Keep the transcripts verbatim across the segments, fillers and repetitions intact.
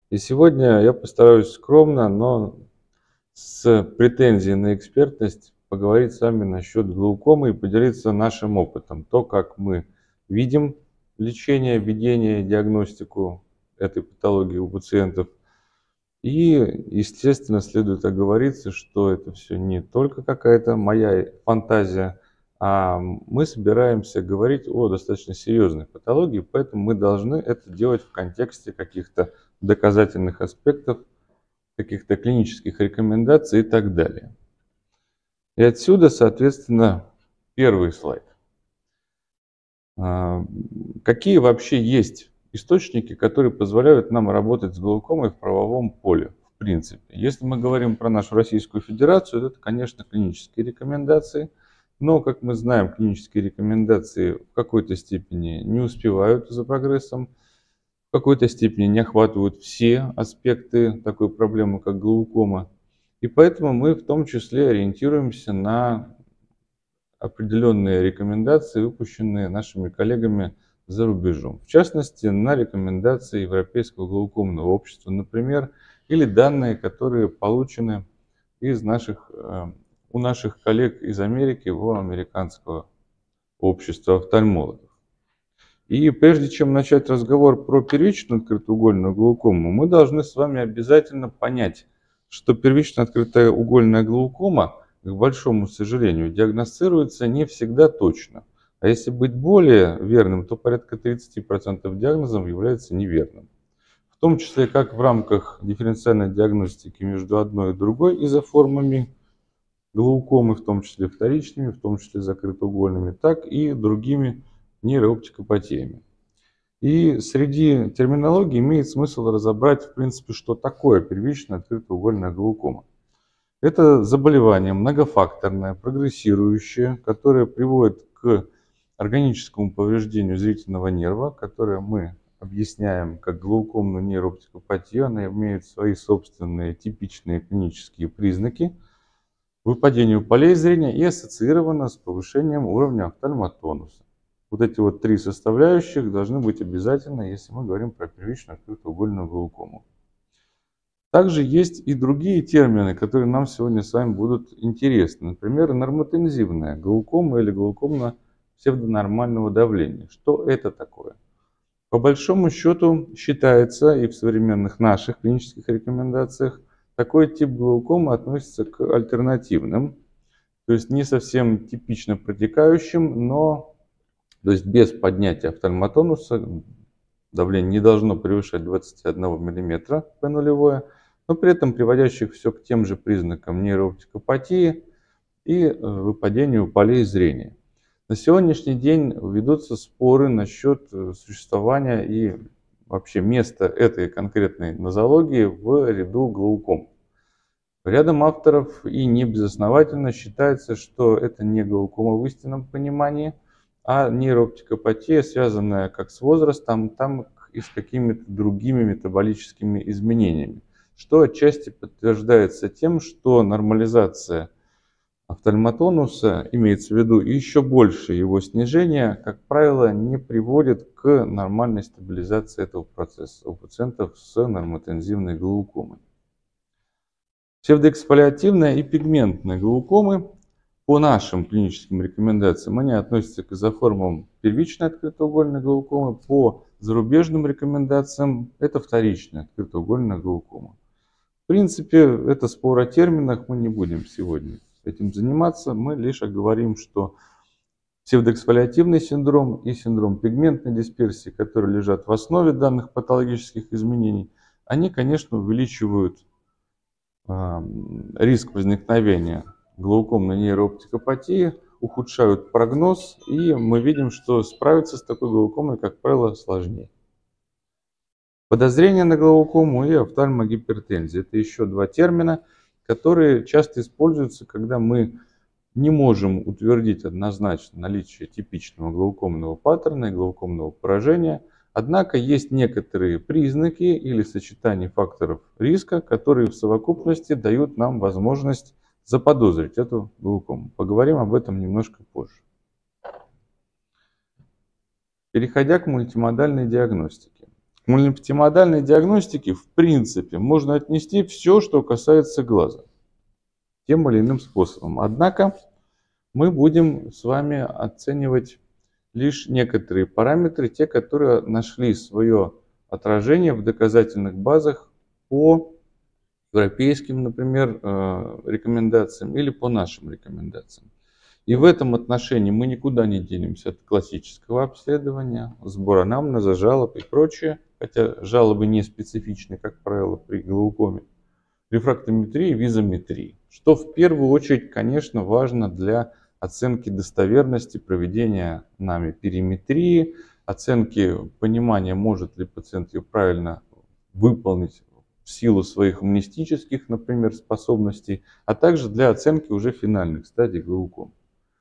И сегодня я постараюсь скромно, но с претензией на экспертность поговорить с вами насчет глаукомы и поделиться нашим опытом. То, как мы видим лечение, ведение, диагностику этой патологии у пациентов. И, естественно, следует оговориться, что это все не только какая-то моя фантазия, а мы собираемся говорить о достаточно серьезной патологии, поэтому мы должны это делать в контексте каких-то доказательных аспектов, каких-то клинических рекомендаций и так далее. И отсюда, соответственно, первый слайд. А, Какие вообще есть источники, которые позволяют нам работать с глаукомой в правовом поле, в принципе? Если мы говорим про нашу Российскую Федерацию, то это, конечно, клинические рекомендации. Но, как мы знаем, клинические рекомендации в какой-то степени не успевают за прогрессом, в какой-то степени не охватывают все аспекты такой проблемы, как глаукома. И поэтому мы в том числе ориентируемся на определенные рекомендации, выпущенные нашими коллегами за рубежом. В частности, на рекомендации Европейского глаукомного общества, например, или данные, которые получены из наших, у наших коллег из Америки, у американского общества офтальмологов. И прежде чем начать разговор про первичную открытоугольную глаукому, мы должны с вами обязательно понять, что первичная открытоугольная глаукома, к большому сожалению, диагностируется не всегда точно. А если быть более верным, то порядка тридцати процентов диагнозов является неверным. В том числе как в рамках дифференциальной диагностики между одной и другой изоформами глаукомы, в том числе вторичными, в том числе закрытоугольными, так и другими нейрооптикопатиями. И среди терминологии имеет смысл разобрать, в принципе, что такое первичная открытоугольная глаукома. Это заболевание многофакторное, прогрессирующее, которое приводит к органическому повреждению зрительного нерва, которое мы объясняем как глаукомную нейрооптикопатию. Она имеет свои собственные типичные клинические признаки, выпадению полей зрения и ассоциирована с повышением уровня офтальмотонуса. Вот эти вот три составляющих должны быть обязательно, если мы говорим про первичную открытоугольную глаукому. Также есть и другие термины, которые нам сегодня с вами будут интересны. Например, нормотензивная глаукома или глаукома псевдонормального давления. Что это такое? По большому счету считается и в современных наших клинических рекомендациях, такой тип глаукомы относится к альтернативным, то есть не совсем типично протекающим, но то есть без поднятия офтальмотонуса, давление не должно превышать двадцать один миллиметр П нулевое, но при этом приводящих все к тем же признакам нейрооптикопатии и выпадению полей зрения. На сегодняшний день ведутся споры насчет существования и вообще места этой конкретной нозологии в ряду глауком. Рядом авторов и не безосновательно считается, что это не глаукома в истинном понимании, а нейрооптикопатия, связанная как с возрастом, там и с какими-то другими метаболическими изменениями, что отчасти подтверждается тем, что нормализация офтальмотонуса, имеется в виду еще больше его снижение, как правило, не приводит к нормальной стабилизации этого процесса у пациентов с нормотензивной глаукомой. Псевдоэксфолиативная и пигментная глаукомы по нашим клиническим рекомендациям они относятся к изоформам первичной открытоугольной глаукомы, по зарубежным рекомендациям это вторичная открытоугольная глаукома. В принципе, это спор о терминах, мы не будем сегодня этим заниматься, мы лишь оговорим, что псевдоэксфолиативный синдром и синдром пигментной дисперсии, которые лежат в основе данных патологических изменений, они, конечно, увеличивают э, риск возникновения глаукомной нейрооптикопатии, ухудшают прогноз, и мы видим, что справиться с такой глаукомой, как правило, сложнее. Подозрение на глаукому и офтальмогипертензия – это еще два термина, которые часто используются, когда мы не можем утвердить однозначно наличие типичного глаукомного паттерна и глаукомного поражения. Однако есть некоторые признаки или сочетания факторов риска, которые в совокупности дают нам возможность заподозрить эту глаукому. Поговорим об этом немножко позже. Переходя к мультимодальной диагностике. К К мультимодальной диагностике, в принципе, можно отнести все, что касается глаза, тем или иным способом. Однако мы будем с вами оценивать лишь некоторые параметры, те, которые нашли свое отражение в доказательных базах по европейским, например, рекомендациям или по нашим рекомендациям. И в этом отношении мы никуда не денемся от классического обследования, сбора анамнеза, жалоб и прочее, хотя жалобы не специфичны, как правило, при глаукоме, рефрактометрии и визометрии, что в первую очередь, конечно, важно для оценки достоверности проведения нами периметрии, оценки понимания, может ли пациент ее правильно выполнить в силу своих иммунистических, например, способностей, а также для оценки уже финальных стадий глаукомы.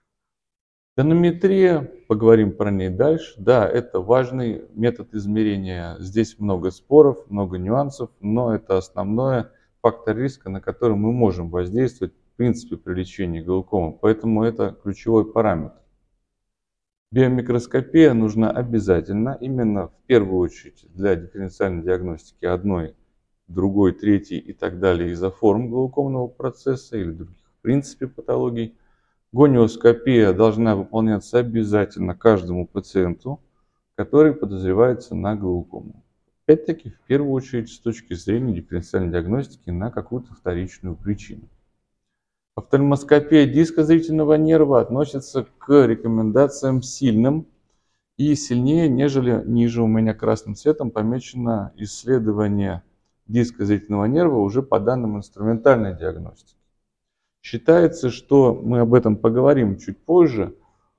Тонометрия, поговорим про ней дальше. Да, это важный метод измерения. Здесь много споров, много нюансов, но это основной фактор риска, на который мы можем воздействовать в принципе при лечении глаукомы. Поэтому это ключевой параметр. Биомикроскопия нужна обязательно, именно в первую очередь для дифференциальной диагностики одной, другой, третьей и так далее изоформ глаукомного процесса или других в принципе патологий. Гониоскопия должна выполняться обязательно каждому пациенту, который подозревается на глаукому. Опять-таки, в первую очередь, с точки зрения дифференциальной диагностики на какую-то вторичную причину. Офтальмоскопия диска зрительного нерва относится к рекомендациям сильным и сильнее, нежели ниже у меня красным цветом помечено исследование диска зрительного нерва уже по данным инструментальной диагностики. Считается, что мы об этом поговорим чуть позже,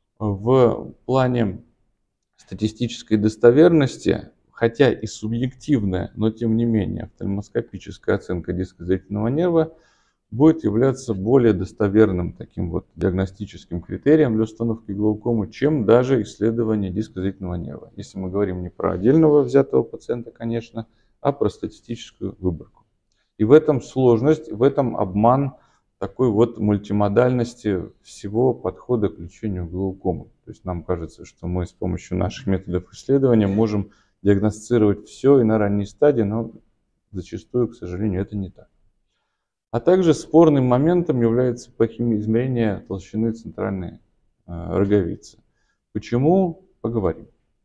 в плане статистической достоверности, хотя и субъективная, но тем не менее офтальмоскопическая оценка диска зрительного нерва будет являться более достоверным таким вот диагностическим критерием для установки глаукомы, чем даже исследование диска зрительного нерва. Если мы говорим не про отдельного взятого пациента, конечно, а про статистическую выборку. И в этом сложность, в этом обман такой вот мультимодальности всего подхода к лечению глаукомы. То есть нам кажется, что мы с помощью наших методов исследования можем диагностировать все и на ранней стадии, но зачастую, к сожалению, это не так. А также спорным моментом является измерение толщины центральной роговицы. Почему? Поговорим.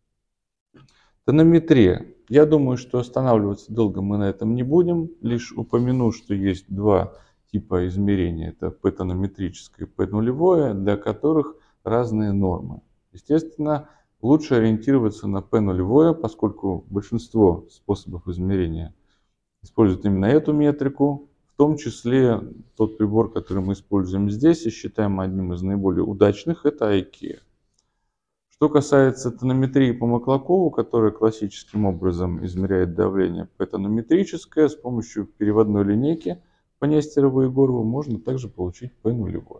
Тонометрия. Я думаю, что останавливаться долго мы на этом не будем. Лишь упомяну, что есть два типа измерения. Это П-тонометрическое и П-нулевое, для которых разные нормы. Естественно, лучше ориентироваться на П-нулевое, поскольку большинство способов измерения используют именно эту метрику. В том числе тот прибор, который мы используем здесь и считаем одним из наиболее удачных, это IKEA. Что касается тонометрии по Маклакову, которая классическим образом измеряет давление П-тонометрическое, с помощью переводной линейки по Нестерову и Егорову можно также получить П-нулевое.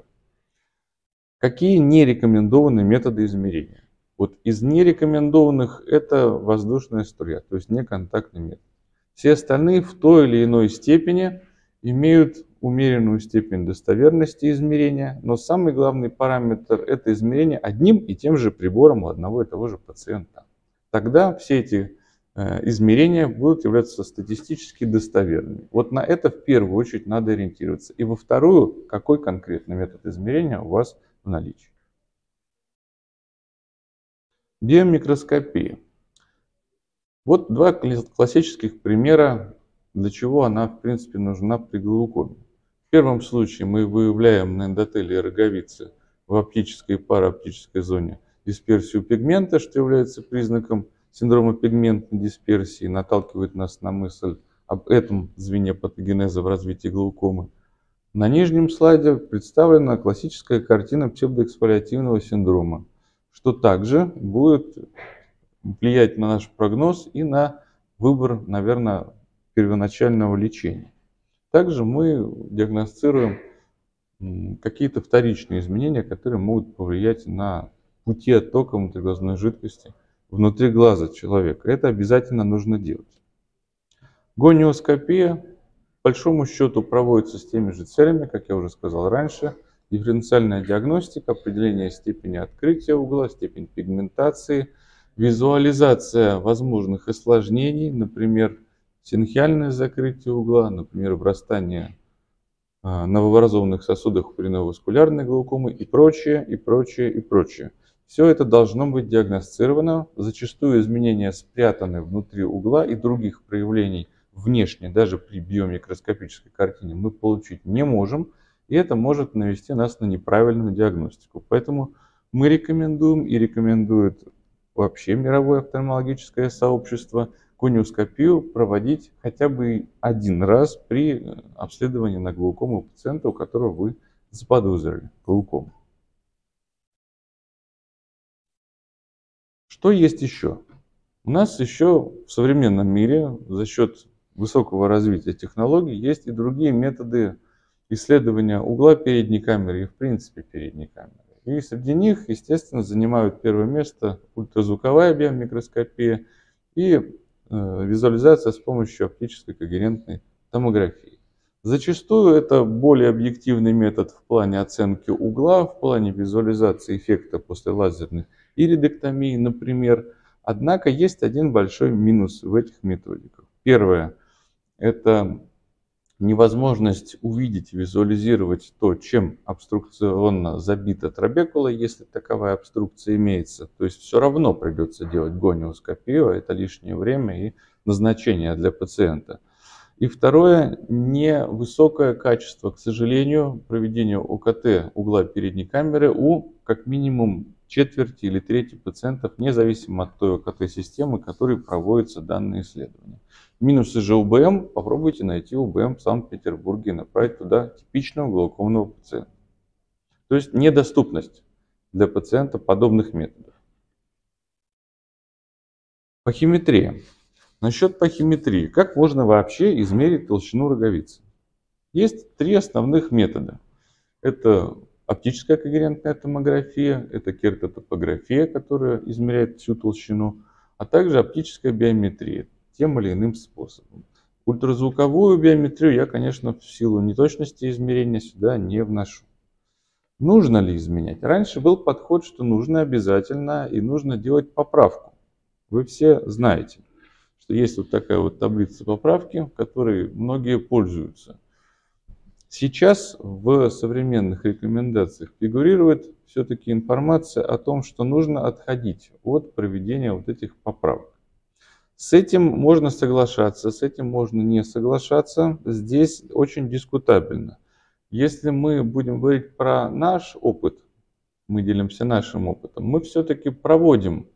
Какие нерекомендованные методы измерения? Вот из нерекомендованных это воздушная струя, то есть неконтактный метод. Все остальные в той или иной степени имеют умеренную степень достоверности измерения, но самый главный параметр – это измерение одним и тем же прибором у одного и того же пациента. Тогда все эти э, измерения будут являться статистически достоверными. Вот на это в первую очередь надо ориентироваться. И во вторую, какой конкретный метод измерения у вас в наличии. Биомикроскопия. Вот два классических примера, для чего она, в принципе, нужна при глаукоме. В первом случае мы выявляем на эндотелии роговицы в оптической и параоптической зоне дисперсию пигмента, что является признаком синдрома пигментной дисперсии, наталкивает нас на мысль об этом звене патогенеза в развитии глаукомы. На нижнем слайде представлена классическая картина псевдоэксфолиативного синдрома, что также будет влиять на наш прогноз и на выбор, наверное, первоначального лечения. Также мы диагностируем какие-то вторичные изменения, которые могут повлиять на пути оттока внутриглазной жидкости внутри глаза человека. Это обязательно нужно делать. Гониоскопия, по большому счету, проводится с теми же целями, как я уже сказал раньше. Дифференциальная диагностика, определение степени открытия угла, степень пигментации, Визуализация возможных осложнений, например, синхиальное закрытие угла, например, врастание новообразованных сосудов при нововаскулярной глаукомы и прочее, и прочее, и прочее. Все это должно быть диагностировано. Зачастую изменения спрятаны внутри угла и других проявлений внешне, даже при биомикроскопической картине, мы получить не можем. И это может навести нас на неправильную диагностику. Поэтому мы рекомендуем и рекомендует вообще мировое офтальмологическое сообщество кониоскопию проводить хотя бы один раз при обследовании на глаукому пациента, у которого вы заподозрили глаукому. Что есть еще? У нас еще в современном мире за счет высокого развития технологий есть и другие методы исследования угла передней камеры и в принципе передней камеры. И среди них, естественно, занимают первое место ультразвуковая биомикроскопия и визуализация с помощью оптической когерентной томографии. Зачастую это более объективный метод в плане оценки угла, в плане визуализации эффекта после лазерной иридектомии, например. Однако есть один большой минус в этих методиках. Первое – это невозможность увидеть, визуализировать то, чем обструкционно забита трабекула, если таковая обструкция имеется. То есть все равно придется делать гониоскопию, а это лишнее время и назначение для пациента. И второе, невысокое качество, к сожалению, проведения ОКТ угла передней камеры у как минимум четверти или трети пациентов, независимо от той ОКТ-системы, которой проводятся данные исследования. Минусы же УБМ, попробуйте найти УБМ в Санкт-Петербурге и направить туда типичного глаукомного пациента. То есть недоступность для пациента подобных методов. Пахиметрия. Насчет пахиметрии. Как можно вообще измерить толщину роговицы? Есть три основных метода. Это оптическая когерентная томография, это кертотопография, которая измеряет всю толщину, а также оптическая биометрия тем или иным способом. Ультразвуковую биометрию я, конечно, в силу неточности измерения сюда не вношу. Нужно ли изменять? Раньше был подход, что нужно обязательно и нужно делать поправку. Вы все знаете, что есть вот такая вот таблица поправки, которой многие пользуются. Сейчас в современных рекомендациях фигурирует все-таки информация о том, что нужно отходить от проведения вот этих поправок. С этим можно соглашаться, с этим можно не соглашаться. Здесь очень дискутабельно. Если мы будем говорить про наш опыт, мы делимся нашим опытом, мы все-таки проводим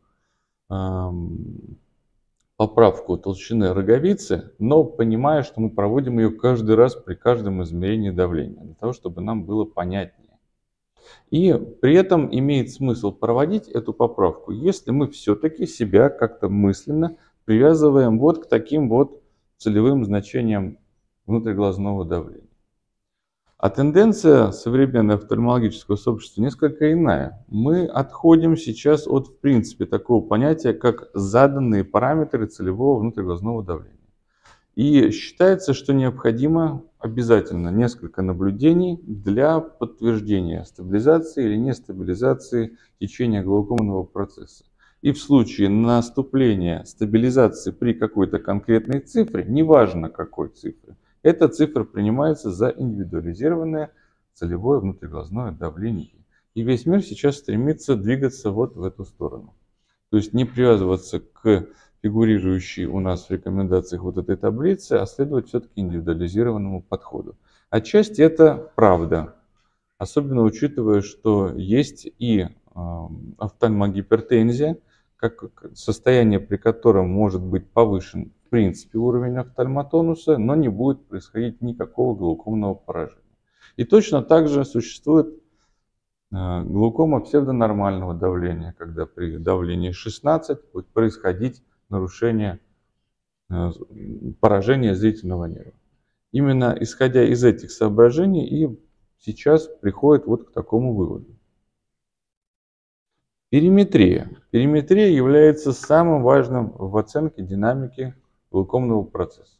эм, поправку толщины роговицы, но понимая, что мы проводим ее каждый раз при каждом измерении давления, для того, чтобы нам было понятнее. И при этом имеет смысл проводить эту поправку, если мы все-таки себя как-то мысленно привязываем вот к таким вот целевым значениям внутриглазного давления. А тенденция современного офтальмологического сообщества несколько иная. Мы отходим сейчас от, в принципе, такого понятия, как заданные параметры целевого внутриглазного давления. И считается, что необходимо обязательно несколько наблюдений для подтверждения стабилизации или нестабилизации течения глаукомного процесса. И в случае наступления стабилизации при какой-то конкретной цифре, неважно какой цифре, эта цифра принимается за индивидуализированное целевое внутриглазное давление. И весь мир сейчас стремится двигаться вот в эту сторону. То есть не привязываться к фигурирующей у нас в рекомендациях вот этой таблице, а следовать все-таки индивидуализированному подходу. Отчасти это правда, особенно учитывая, что есть и офтальмогипертензия, как состояние, при котором может быть повышен в принципе уровень офтальмотонуса, но не будет происходить никакого глаукомного поражения. И точно так же существует глаукома псевдонормального давления, когда при давлении шестнадцать будет происходить нарушение, поражение зрительного нерва. Именно исходя из этих соображений и сейчас приходит вот к такому выводу. Периметрия. Периметрия является самым важным в оценке динамики глаукомного процесса.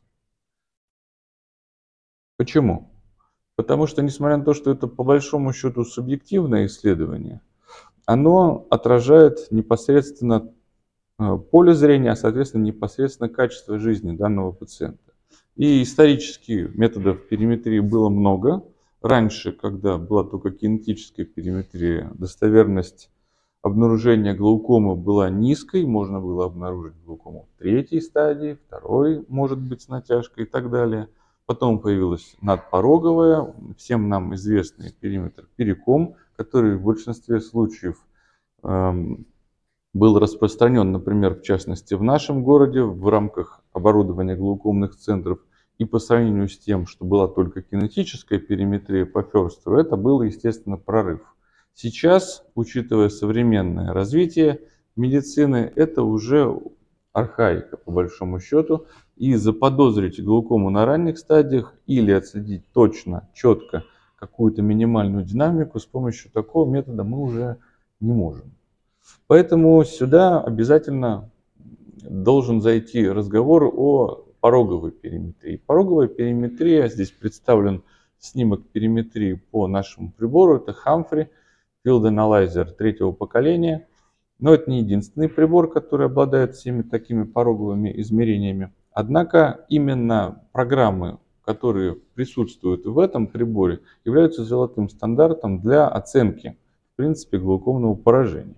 Почему? Потому что, несмотря на то, что это по большому счету субъективное исследование, оно отражает непосредственно поле зрения, а соответственно непосредственно качество жизни данного пациента. И исторически методов периметрии было много. Раньше, когда была только кинетическая периметрия, достоверность обнаружения глаукомы была низкой, можно было обнаружить глаукому третьей стадии, второй, может быть, с натяжкой и так далее. Потом появилась надпороговая, всем нам известный периметр периком, который в большинстве случаев эм, был распространен, например, в частности в нашем городе в рамках оборудования глаукомных центров. И по сравнению с тем, что была только кинетическая периметрия по Ферстеру, это был, естественно, прорыв. Сейчас, учитывая современное развитие медицины, это уже архаика, по большому счету. И заподозрить глаукому на ранних стадиях или отследить точно, четко какую-то минимальную динамику с помощью такого метода мы уже не можем. Поэтому сюда обязательно должен зайти разговор о пороговой периметрии. Пороговая периметрия, здесь представлен снимок периметрии по нашему прибору, это Humphrey Field Analyzer третьего поколения. Но это не единственный прибор, который обладает всеми такими пороговыми измерениями. Однако именно программы, которые присутствуют в этом приборе, являются золотым стандартом для оценки, в принципе, глаукомного поражения.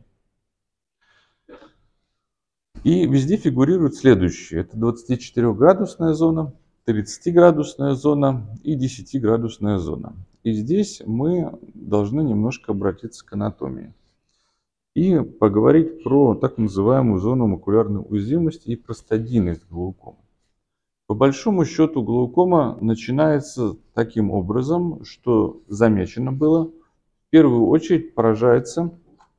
И везде фигурирует следующее. Это двадцатичетырёхградусная зона, тридцатиградусная зона и десятиградусная зона. И здесь мы должны немножко обратиться к анатомии и поговорить про так называемую зону макулярной уязвимости и простадийность глаукомы. По большому счету глаукома начинается таким образом, что замечено было, в первую очередь поражается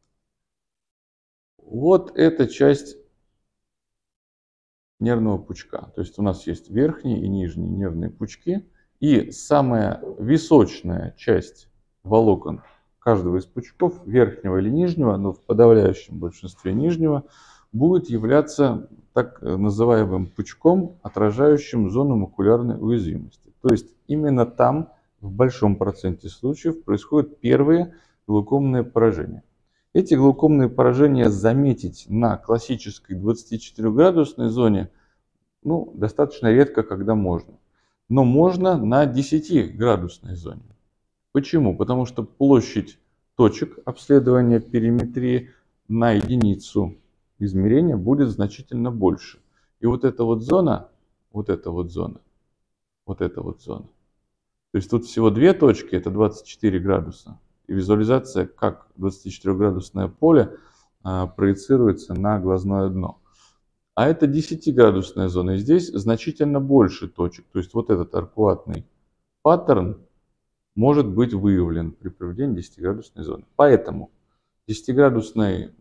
вот эта часть нервного пучка. То есть у нас есть верхние и нижние нервные пучки, и самая височная часть волокон каждого из пучков, верхнего или нижнего, но в подавляющем большинстве нижнего, будет являться так называемым пучком, отражающим зону макулярной уязвимости. То есть именно там в большом проценте случаев происходят первые глаукомные поражения. Эти глаукомные поражения заметить на классической двадцатичетырёхградусной зоне ну, достаточно редко, когда можно. Но можно на десятиградусной зоне. Почему? Потому что площадь точек обследования периметрии на единицу измерения будет значительно больше. И вот эта вот зона, вот эта вот зона, вот эта вот зона. То есть тут всего две точки, это двадцать четыре градуса. И визуализация, как двадцатичетырёхградусное поле а, проецируется на глазное дно. А это десятиградусная зона. И здесь значительно больше точек. То есть вот этот аркуатный паттерн может быть выявлен при проведении десятиградусной зоны. Поэтому десятиградусная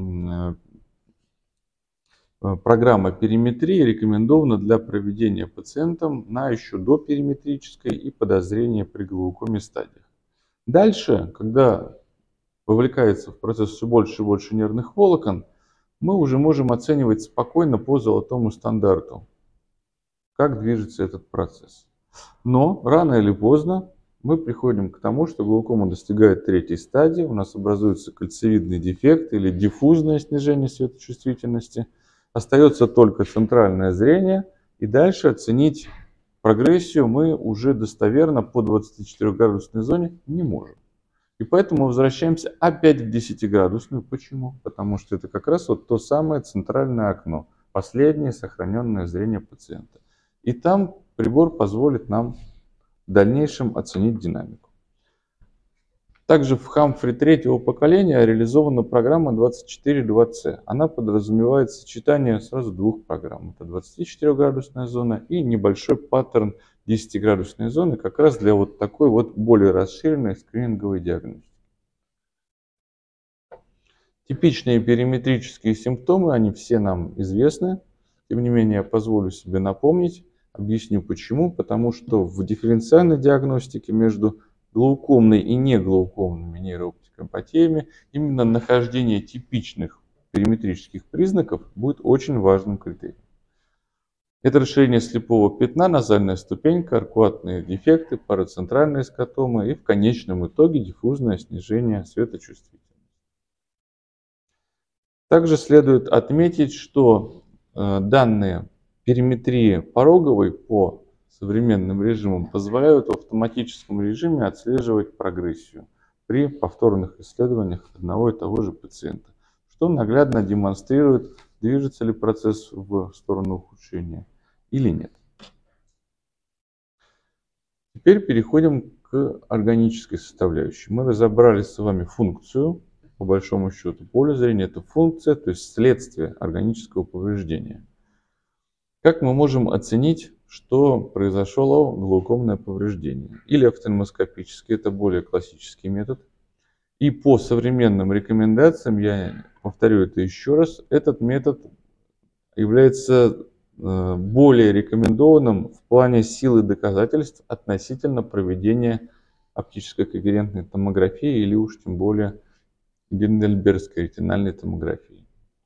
программа периметрии рекомендована для проведения пациентам на еще допериметрической и подозрения при глаукоме стадиях. Дальше, когда вовлекается в процесс все больше и больше нервных волокон, мы уже можем оценивать спокойно по золотому стандарту, как движется этот процесс. Но рано или поздно мы приходим к тому, что глаукома достигает третьей стадии, у нас образуется кольцевидный дефект или диффузное снижение светочувствительности, остается только центральное зрение, и дальше оценить прогрессию мы уже достоверно по двадцатичетырёхградусной зоне не можем. И поэтому возвращаемся опять в десятиградусную. Почему? Потому что это как раз вот то самое центральное окно, последнее сохраненное зрение пациента. И там прибор позволит нам в дальнейшем оценить динамику. Также в Humphrey третьего поколения реализована программа двадцать четыре два С. Она подразумевает сочетание сразу двух программ. Это двадцатичетырёхградусная зона и небольшой паттерн десятиградусной зоны, как раз для вот такой вот более расширенной скрининговой диагностики. Типичные периметрические симптомы, они все нам известны. Тем не менее, я позволю себе напомнить, объясню почему. Потому что в дифференциальной диагностике между глаукомной и неглаукомными нейрооптикопатиями именно нахождение типичных периметрических признаков будет очень важным критерием. Это расширение слепого пятна, назальная ступенька, аркуатные дефекты, парацентральные скотомы и в конечном итоге диффузное снижение светочувствительности. Также следует отметить, что э, данные периметрии пороговой по современным режимам позволяют в автоматическом режиме отслеживать прогрессию при повторных исследованиях одного и того же пациента, что наглядно демонстрирует, движется ли процесс в сторону ухудшения или нет. Теперь переходим к органической составляющей. Мы разобрали с вами функцию. По большому счету, поле зрения – это функция, то есть следствие органического повреждения. Как мы можем оценить, что произошло глаукомное повреждение? Или офтальмоскопически, это более классический метод. И по современным рекомендациям, я повторю это еще раз, этот метод является более рекомендованным в плане силы доказательств относительно проведения оптической когерентной томографии или уж тем более Гейдельбергской ретинальной томографии.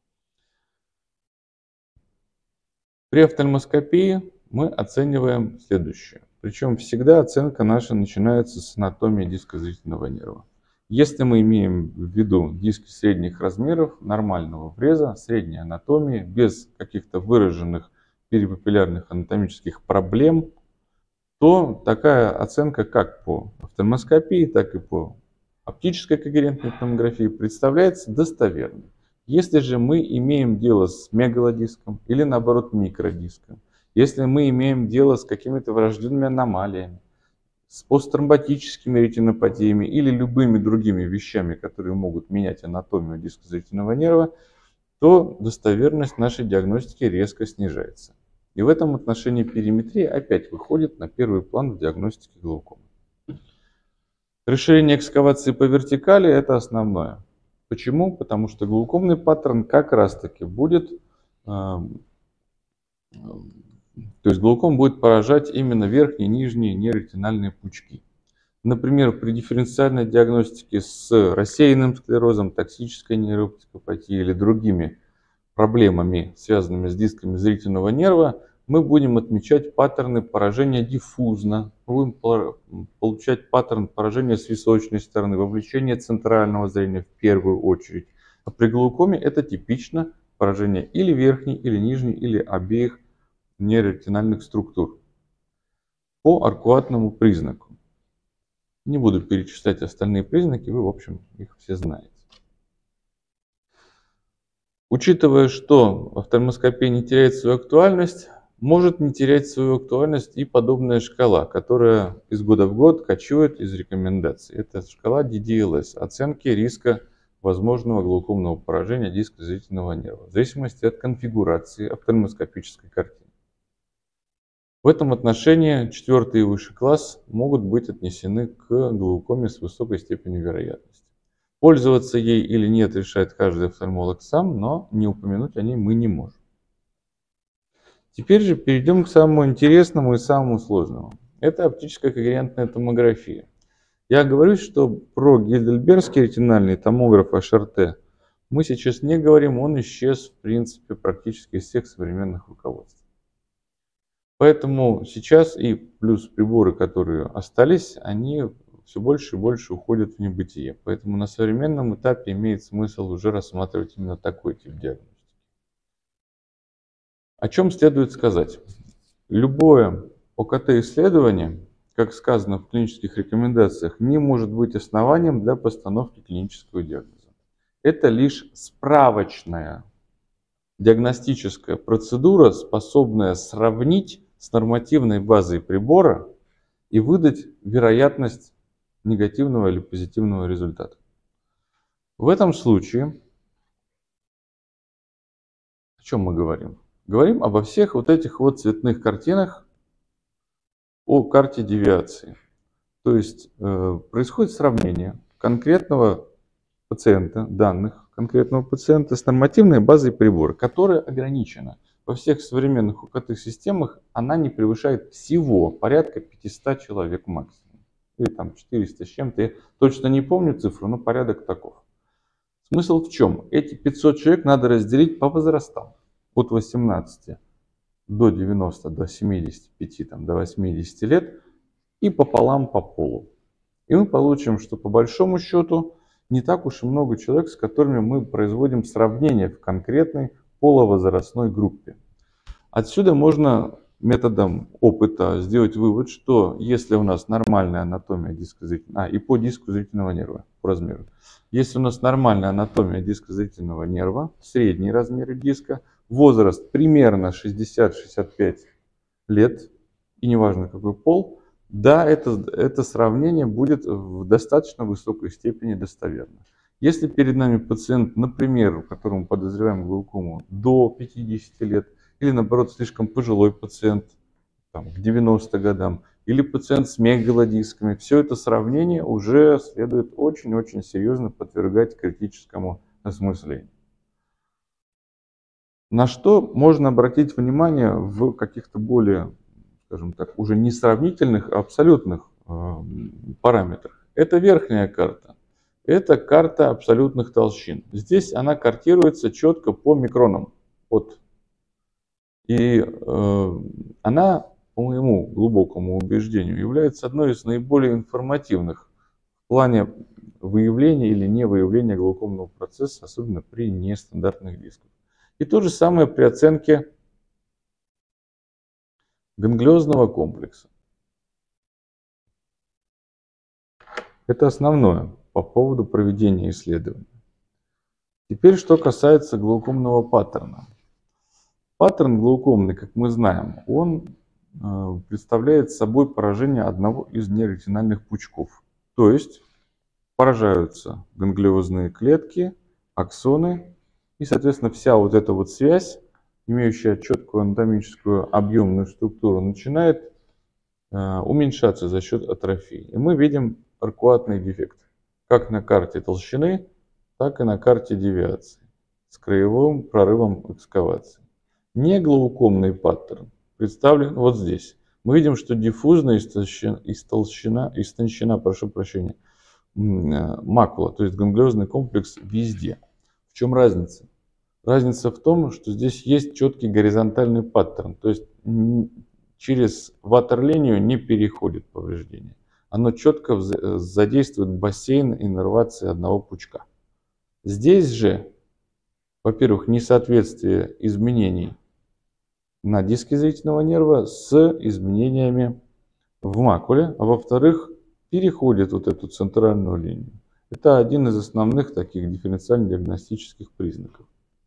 При офтальмоскопии мы оцениваем следующее. Причем всегда оценка наша начинается с анатомии диска зрительного нерва. Если мы имеем в виду диски средних размеров, нормального вреза, средней анатомии, без каких-то выраженных перипапиллярных анатомических проблем, то такая оценка как по офтальмоскопии, так и по оптической когерентной томографии представляется достоверной. Если же мы имеем дело с мегалодиском или наоборот микродиском, если мы имеем дело с какими-то врожденными аномалиями, с посттромботическими ретинопатиями или любыми другими вещами, которые могут менять анатомию диска зрительного нерва, то достоверность нашей диагностики резко снижается. И в этом отношении периметрия опять выходит на первый план в диагностике глаукомы. Расширение экскавации по вертикали – это основное. Почему? Потому что глаукомный паттерн как раз таки будет, э, то есть глауком будет поражать именно верхние и нижние неретинальные пучки. Например, при дифференциальной диагностике с рассеянным склерозом, токсической нейроптикопатией или другими проблемами, связанными с дисками зрительного нерва, мы будем отмечать паттерны поражения диффузно, будем получать паттерн поражения с височной стороны, вовлечение центрального зрения в первую очередь. А при глаукоме это типично поражение или верхней, или нижней, или обеих неретинальных структур по аркуатному признаку. Не буду перечислять остальные признаки, вы в общем их все знаете. Учитывая, что офтальмоскопия не теряет свою актуальность, может не терять свою актуальность и подобная шкала, которая из года в год кочует из рекомендаций. Это шкала ди ди эл эс, оценки риска возможного глаукомного поражения диска зрительного нерва, в зависимости от конфигурации офтальмоскопической картины. В этом отношении четвертый и выше класс могут быть отнесены к глаукоме с высокой степенью вероятности. Пользоваться ей или нет решает каждый офтальмолог сам, но не упомянуть о ней мы не можем. Теперь же перейдем к самому интересному и самому сложному. Это оптическая когерентная томография. Я говорю, что про Гейдельбергский ретинальный томограф эйч эр тэ мы сейчас не говорим, он исчез в принципе практически из всех современных руководств. Поэтому сейчас и плюс приборы, которые остались, они все больше и больше уходят в небытие. Поэтому на современном этапе имеет смысл уже рассматривать именно такой тип диагностики. О чем следует сказать? Любое о ка тэ-исследование, как сказано в клинических рекомендациях, не может быть основанием для постановки клинического диагноза. Это лишь справочная диагностическая процедура, способная сравнить с нормативной базой прибора и выдать вероятность негативного или позитивного результата. В этом случае о чем мы говорим? Говорим обо всех вот этих вот цветных картинах, о карте девиации. То есть э, происходит сравнение конкретного пациента, данных конкретного пациента с нормативной базой прибора, которая ограничена. Во всех современных о ка тэ-системах она не превышает всего порядка пятисот человек максимум. Или там четыреста с чем-то. Я точно не помню цифру, но порядок таков. Смысл в чем? Эти пятьсот человек надо разделить по возрастам. От восемнадцати до девяноста, до семидесяти пяти, там, до восьмидесяти лет и пополам по полу. И мы получим, что по большому счету не так уж и много человек, с которыми мы производим сравнение в конкретной полувозрастной группе. Отсюда можно методом опыта сделать вывод, что если у нас нормальная анатомия диска зрительного, а и по диску зрительного нерва, по размеру, если у нас нормальная анатомия диска зрительного нерва, средние размеры диска, возраст примерно шестьдесят — шестьдесят пять лет, и неважно какой пол, да, это, это сравнение будет в достаточно высокой степени достоверно. Если перед нами пациент, например, у которого мы подозреваем глаукому до пятидесяти лет, или наоборот слишком пожилой пациент, там, к девяноста годам, или пациент с мегалодисками, все это сравнение уже следует очень-очень серьезно подвергать критическому осмыслению. На что можно обратить внимание в каких-то более, скажем так, уже не сравнительных, а абсолютных э, параметрах? Это верхняя карта. Это карта абсолютных толщин. Здесь она картируется четко по микронам. Вот. И э, она, по моему глубокому убеждению, является одной из наиболее информативных в плане выявления или не выявления глаукомного процесса, особенно при нестандартных дисках. И то же самое при оценке ганглиозного комплекса. Это основное по поводу проведения исследований. Теперь, что касается глаукомного паттерна. Паттерн глаукомный, как мы знаем, он э, представляет собой поражение одного из неретинальных пучков. То есть поражаются ганглиозные клетки, аксоны, и, соответственно, вся вот эта вот связь, имеющая четкую анатомическую объемную структуру, начинает э, уменьшаться за счет атрофии. И мы видим аркуатный дефект, как на карте толщины, так и на карте девиации, с краевым прорывом экскавации. Неглаукомный паттерн представлен вот здесь. Мы видим, что диффузно истолщена, истолщена, истончена, прошу прощения, макула, то есть ганглиозный комплекс везде. В чем разница? Разница в том, что здесь есть четкий горизонтальный паттерн, то есть через ватерлинию не переходит повреждение. Оно четко задействует бассейн иннервации одного пучка. Здесь же, во-первых, несоответствие изменений на диске зрительного нерва с изменениями в макуле, а во-вторых, переходит вот эту центральную линию. Это один из основных таких дифференциально-диагностических признаков.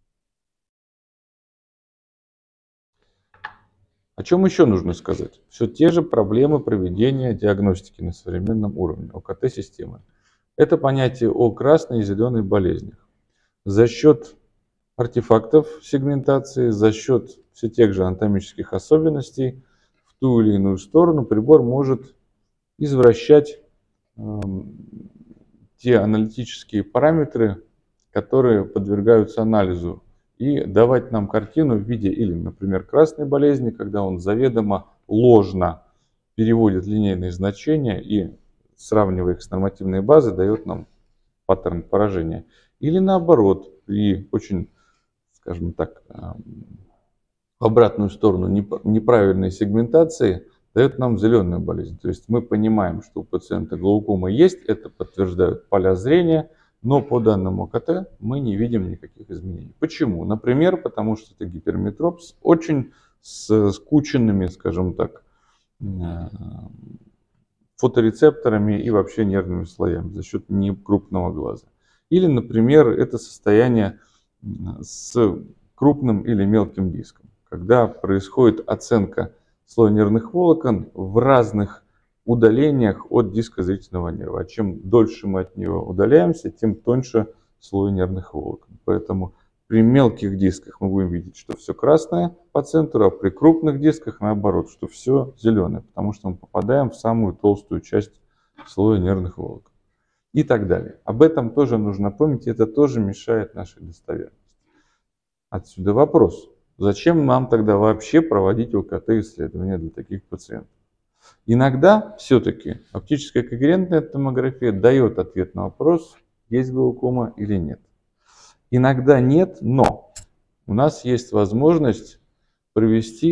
О чем еще нужно сказать? Все те же проблемы проведения диагностики на современном уровне о ка тэ-системы. Это понятие о красной и зеленой болезнях. За счет артефактов сегментации, за счет все тех же анатомических особенностей в ту или иную сторону прибор может извращать э, те аналитические параметры, которые подвергаются анализу, и давать нам картину в виде или, например, красной болезни, когда он заведомо ложно переводит линейные значения и, сравнивая их с нормативной базой, дает нам паттерн поражения. Или наоборот, при очень, скажем так, в обратную сторону неправильной сегментации дает нам зеленую болезнь. То есть мы понимаем, что у пациента глаукома есть, это подтверждают поля зрения, но по данному о ка тэ мы не видим никаких изменений. Почему? Например, потому что это гиперметроп с очень скученными, скажем так, фоторецепторами и вообще нервными слоями за счет некрупного глаза. Или, например, это состояние с крупным или мелким диском, когда происходит оценка слоя нервных волокон в разных удалениях от диска зрительного нерва. А чем дольше мы от него удаляемся, тем тоньше слой нервных волокон. Поэтому при мелких дисках мы будем видеть, что все красное по центру, а при крупных дисках наоборот, что все зеленое, потому что мы попадаем в самую толстую часть слоя нервных волокон. И так далее. Об этом тоже нужно помнить, это тоже мешает нашей достоверности. Отсюда вопрос. Зачем нам тогда вообще проводить о ка тэ-исследования для таких пациентов? Иногда все-таки оптическая когерентная томография дает ответ на вопрос, есть глаукома или нет. Иногда нет, но у нас есть возможность провести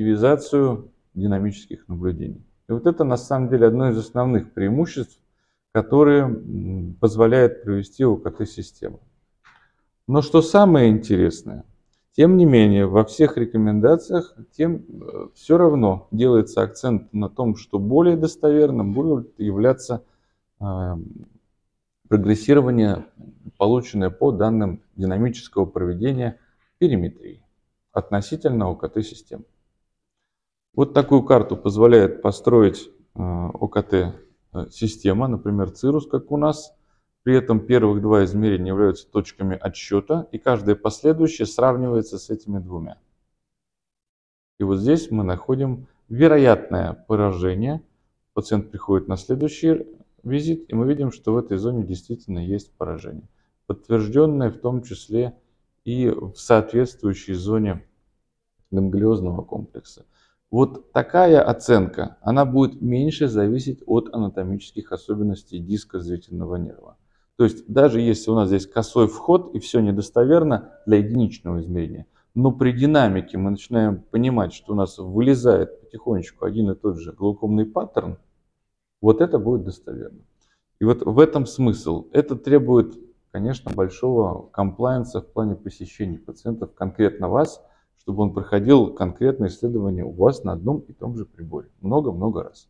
объективизацию динамических наблюдений. И вот это на самом деле одно из основных преимуществ которые позволяют провести ОКТ-систему. Но что самое интересное, тем не менее, во всех рекомендациях тем все равно делается акцент на том, что более достоверным будет являться э, прогрессирование, полученное по данным динамического проведения периметрии относительно ОКТ-систем. Вот такую карту позволяет построить э, ОКТ-система, например, Цирус, как у нас. При этом первых два измерения являются точками отсчета, и каждое последующее сравнивается с этими двумя. И вот здесь мы находим вероятное поражение. Пациент приходит на следующий визит, и мы видим, что в этой зоне действительно есть поражение, подтвержденное в том числе и в соответствующей зоне ганглиозного комплекса. Вот такая оценка, она будет меньше зависеть от анатомических особенностей диска зрительного нерва. То есть даже если у нас здесь косой вход и все недостоверно для единичного измерения, но при динамике мы начинаем понимать, что у нас вылезает потихонечку один и тот же глаукомный паттерн, вот это будет достоверно. И вот в этом смысл. Это требует, конечно, большого комплаенса в плане посещения пациентов, конкретно вас, чтобы он проходил конкретное исследование у вас на одном и том же приборе. Много-много раз.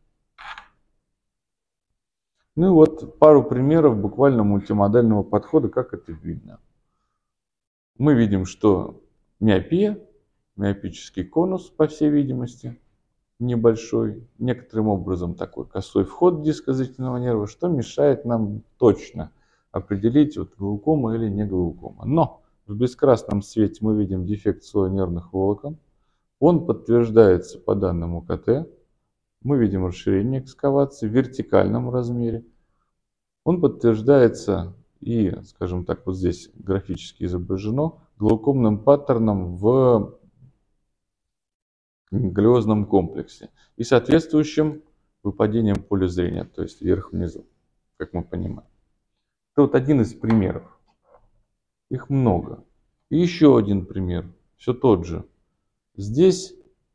Ну и вот пару примеров буквально мультимодального подхода, как это видно. Мы видим, что миопия, миопический конус, по всей видимости, небольшой, некоторым образом такой косой вход диска зрительного нерва, что мешает нам точно определить, вот, глаукома или не глаукома. Но в бескрасном свете мы видим дефект слоя нервных волокон. Он подтверждается по данным ОКТ. Мы видим расширение экскавации в вертикальном размере. Он подтверждается и, скажем так, вот здесь графически изображено глаукомным паттерном в ганглиозном комплексе и соответствующим выпадением поля зрения, то есть вверх-внизу, как мы понимаем. Это вот один из примеров. Их много. И еще один пример, все тот же. Здесь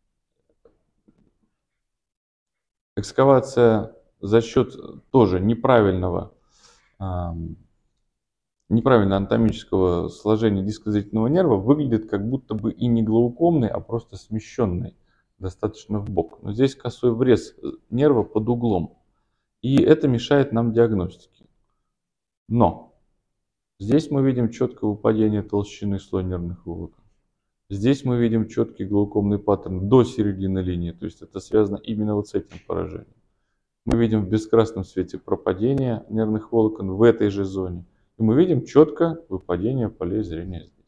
экскавация за счет тоже неправильного, э, неправильно анатомического сложения диска зрительного нерва выглядит как будто бы и не глаукомный, а просто смещенный достаточно в бок. Но здесь косой врез нерва под углом. И это мешает нам диагностике. Но здесь мы видим четкое выпадение толщины слоя нервных волокон. Здесь мы видим четкий глаукомный паттерн до середины линии, то есть это связано именно вот с этим поражением. Мы видим в бескрасном свете пропадение нервных волокон в этой же зоне. И мы видим четко выпадение полей зрения здесь.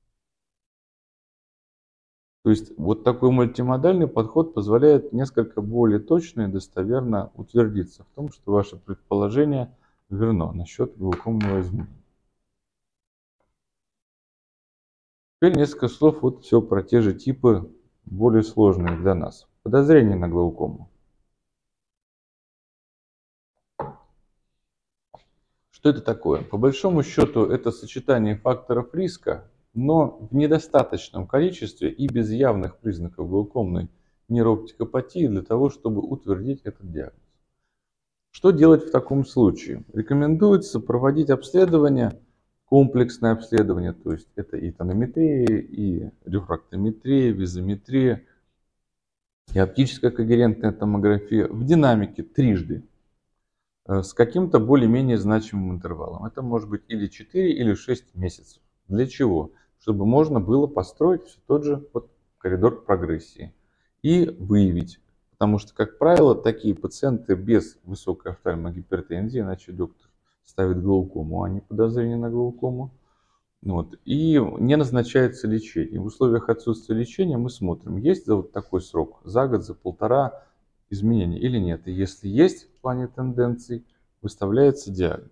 То есть вот такой мультимодальный подход позволяет несколько более точно и достоверно утвердиться в том, что ваше предположение верно насчет глаукомного изменения. Теперь несколько слов вот все про те же типы, более сложные для нас. Подозрение на глаукому. Что это такое? По большому счету это сочетание факторов риска, но в недостаточном количестве и без явных признаков глаукомной нейрооптикопатии для того, чтобы утвердить этот диагноз. Что делать в таком случае? Рекомендуется проводить обследование, комплексное обследование, то есть это и тонометрия, и рефрактометрия, визометрия, и оптическая когерентная томография в динамике трижды с каким-то более-менее значимым интервалом. Это может быть или четыре, или шесть месяцев. Для чего? Чтобы можно было построить все тот же вот коридор прогрессии и выявить. Потому что, как правило, такие пациенты без высокой офтальмогипертензии, иначе доктор ставит глаукому, а не подозрение на глаукому. Вот. И не назначается лечение. В условиях отсутствия лечения мы смотрим, есть за вот такой срок, за год, за полтора изменения или нет. И если есть в плане тенденций, выставляется диагноз.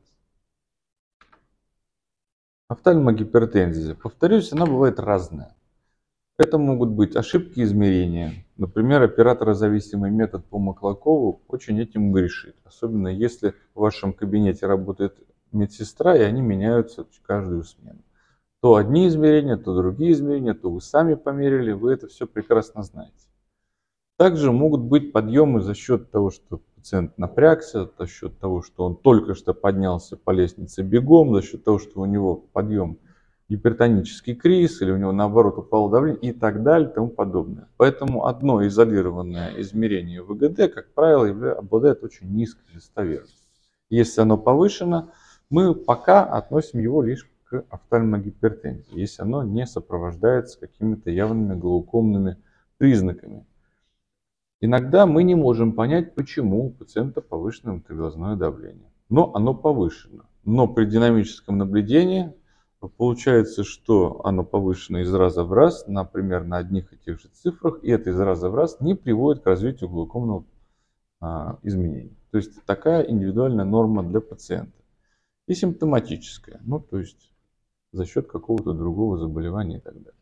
Офтальмогипертензия. Повторюсь, она бывает разная. Это могут быть ошибки измерения. Например, операторозависимый метод по Маклакову очень этим грешит. Особенно если в вашем кабинете работает медсестра, и они меняются каждую смену. То одни измерения, то другие измерения, то вы сами померили, вы это все прекрасно знаете. Также могут быть подъемы за счет того, что пациент напрягся за счет того, что он только что поднялся по лестнице бегом, за счет того, что у него подъем гипертонический криз, или у него наоборот упало давление и так далее и тому подобное. Поэтому одно изолированное измерение ВГД, как правило, обладает очень низкой достоверностью. Если оно повышено, мы пока относим его лишь к офтальмогипертензии, если оно не сопровождается какими-то явными глаукомными признаками. Иногда мы не можем понять, почему у пациента повышено внутриглазное давление. Но оно повышено. Но при динамическом наблюдении получается, что оно повышено из раза в раз, например, на одних и тех же цифрах, и это из раза в раз не приводит к развитию глаукомного а, изменения. То есть такая индивидуальная норма для пациента. И симптоматическая, ну то есть за счет какого-то другого заболевания и так далее.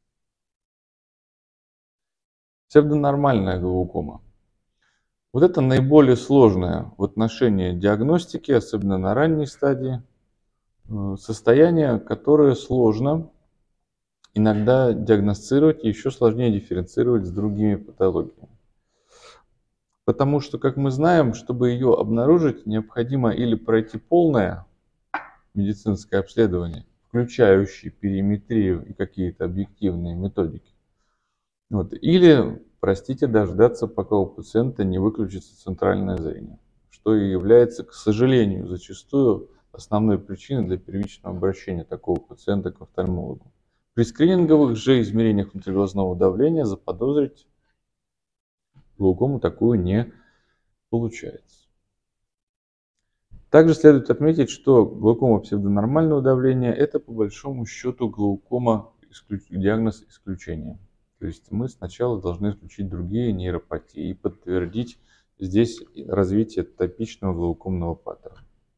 Псевдонормальная глаукома. Вот это наиболее сложное в отношении диагностики, особенно на ранней стадии, состояние, которое сложно иногда диагностировать и еще сложнее дифференцировать с другими патологиями. Потому что, как мы знаем, чтобы ее обнаружить, необходимо или пройти полное медицинское обследование, включающее периметрию и какие-то объективные методики. Вот. Или, простите, дождаться, пока у пациента не выключится центральное зрение, что и является, к сожалению, зачастую основной причиной для первичного обращения такого пациента к офтальмологу. При скрининговых же измерениях внутриглазного давления заподозрить глаукому такую не получается. Также следует отметить, что глаукома псевдонормального давления – это по большому счету глаукома исключ... диагноз исключения. То есть мы сначала должны исключить другие нейропатии и подтвердить здесь развитие топичного глаукомного паттерна.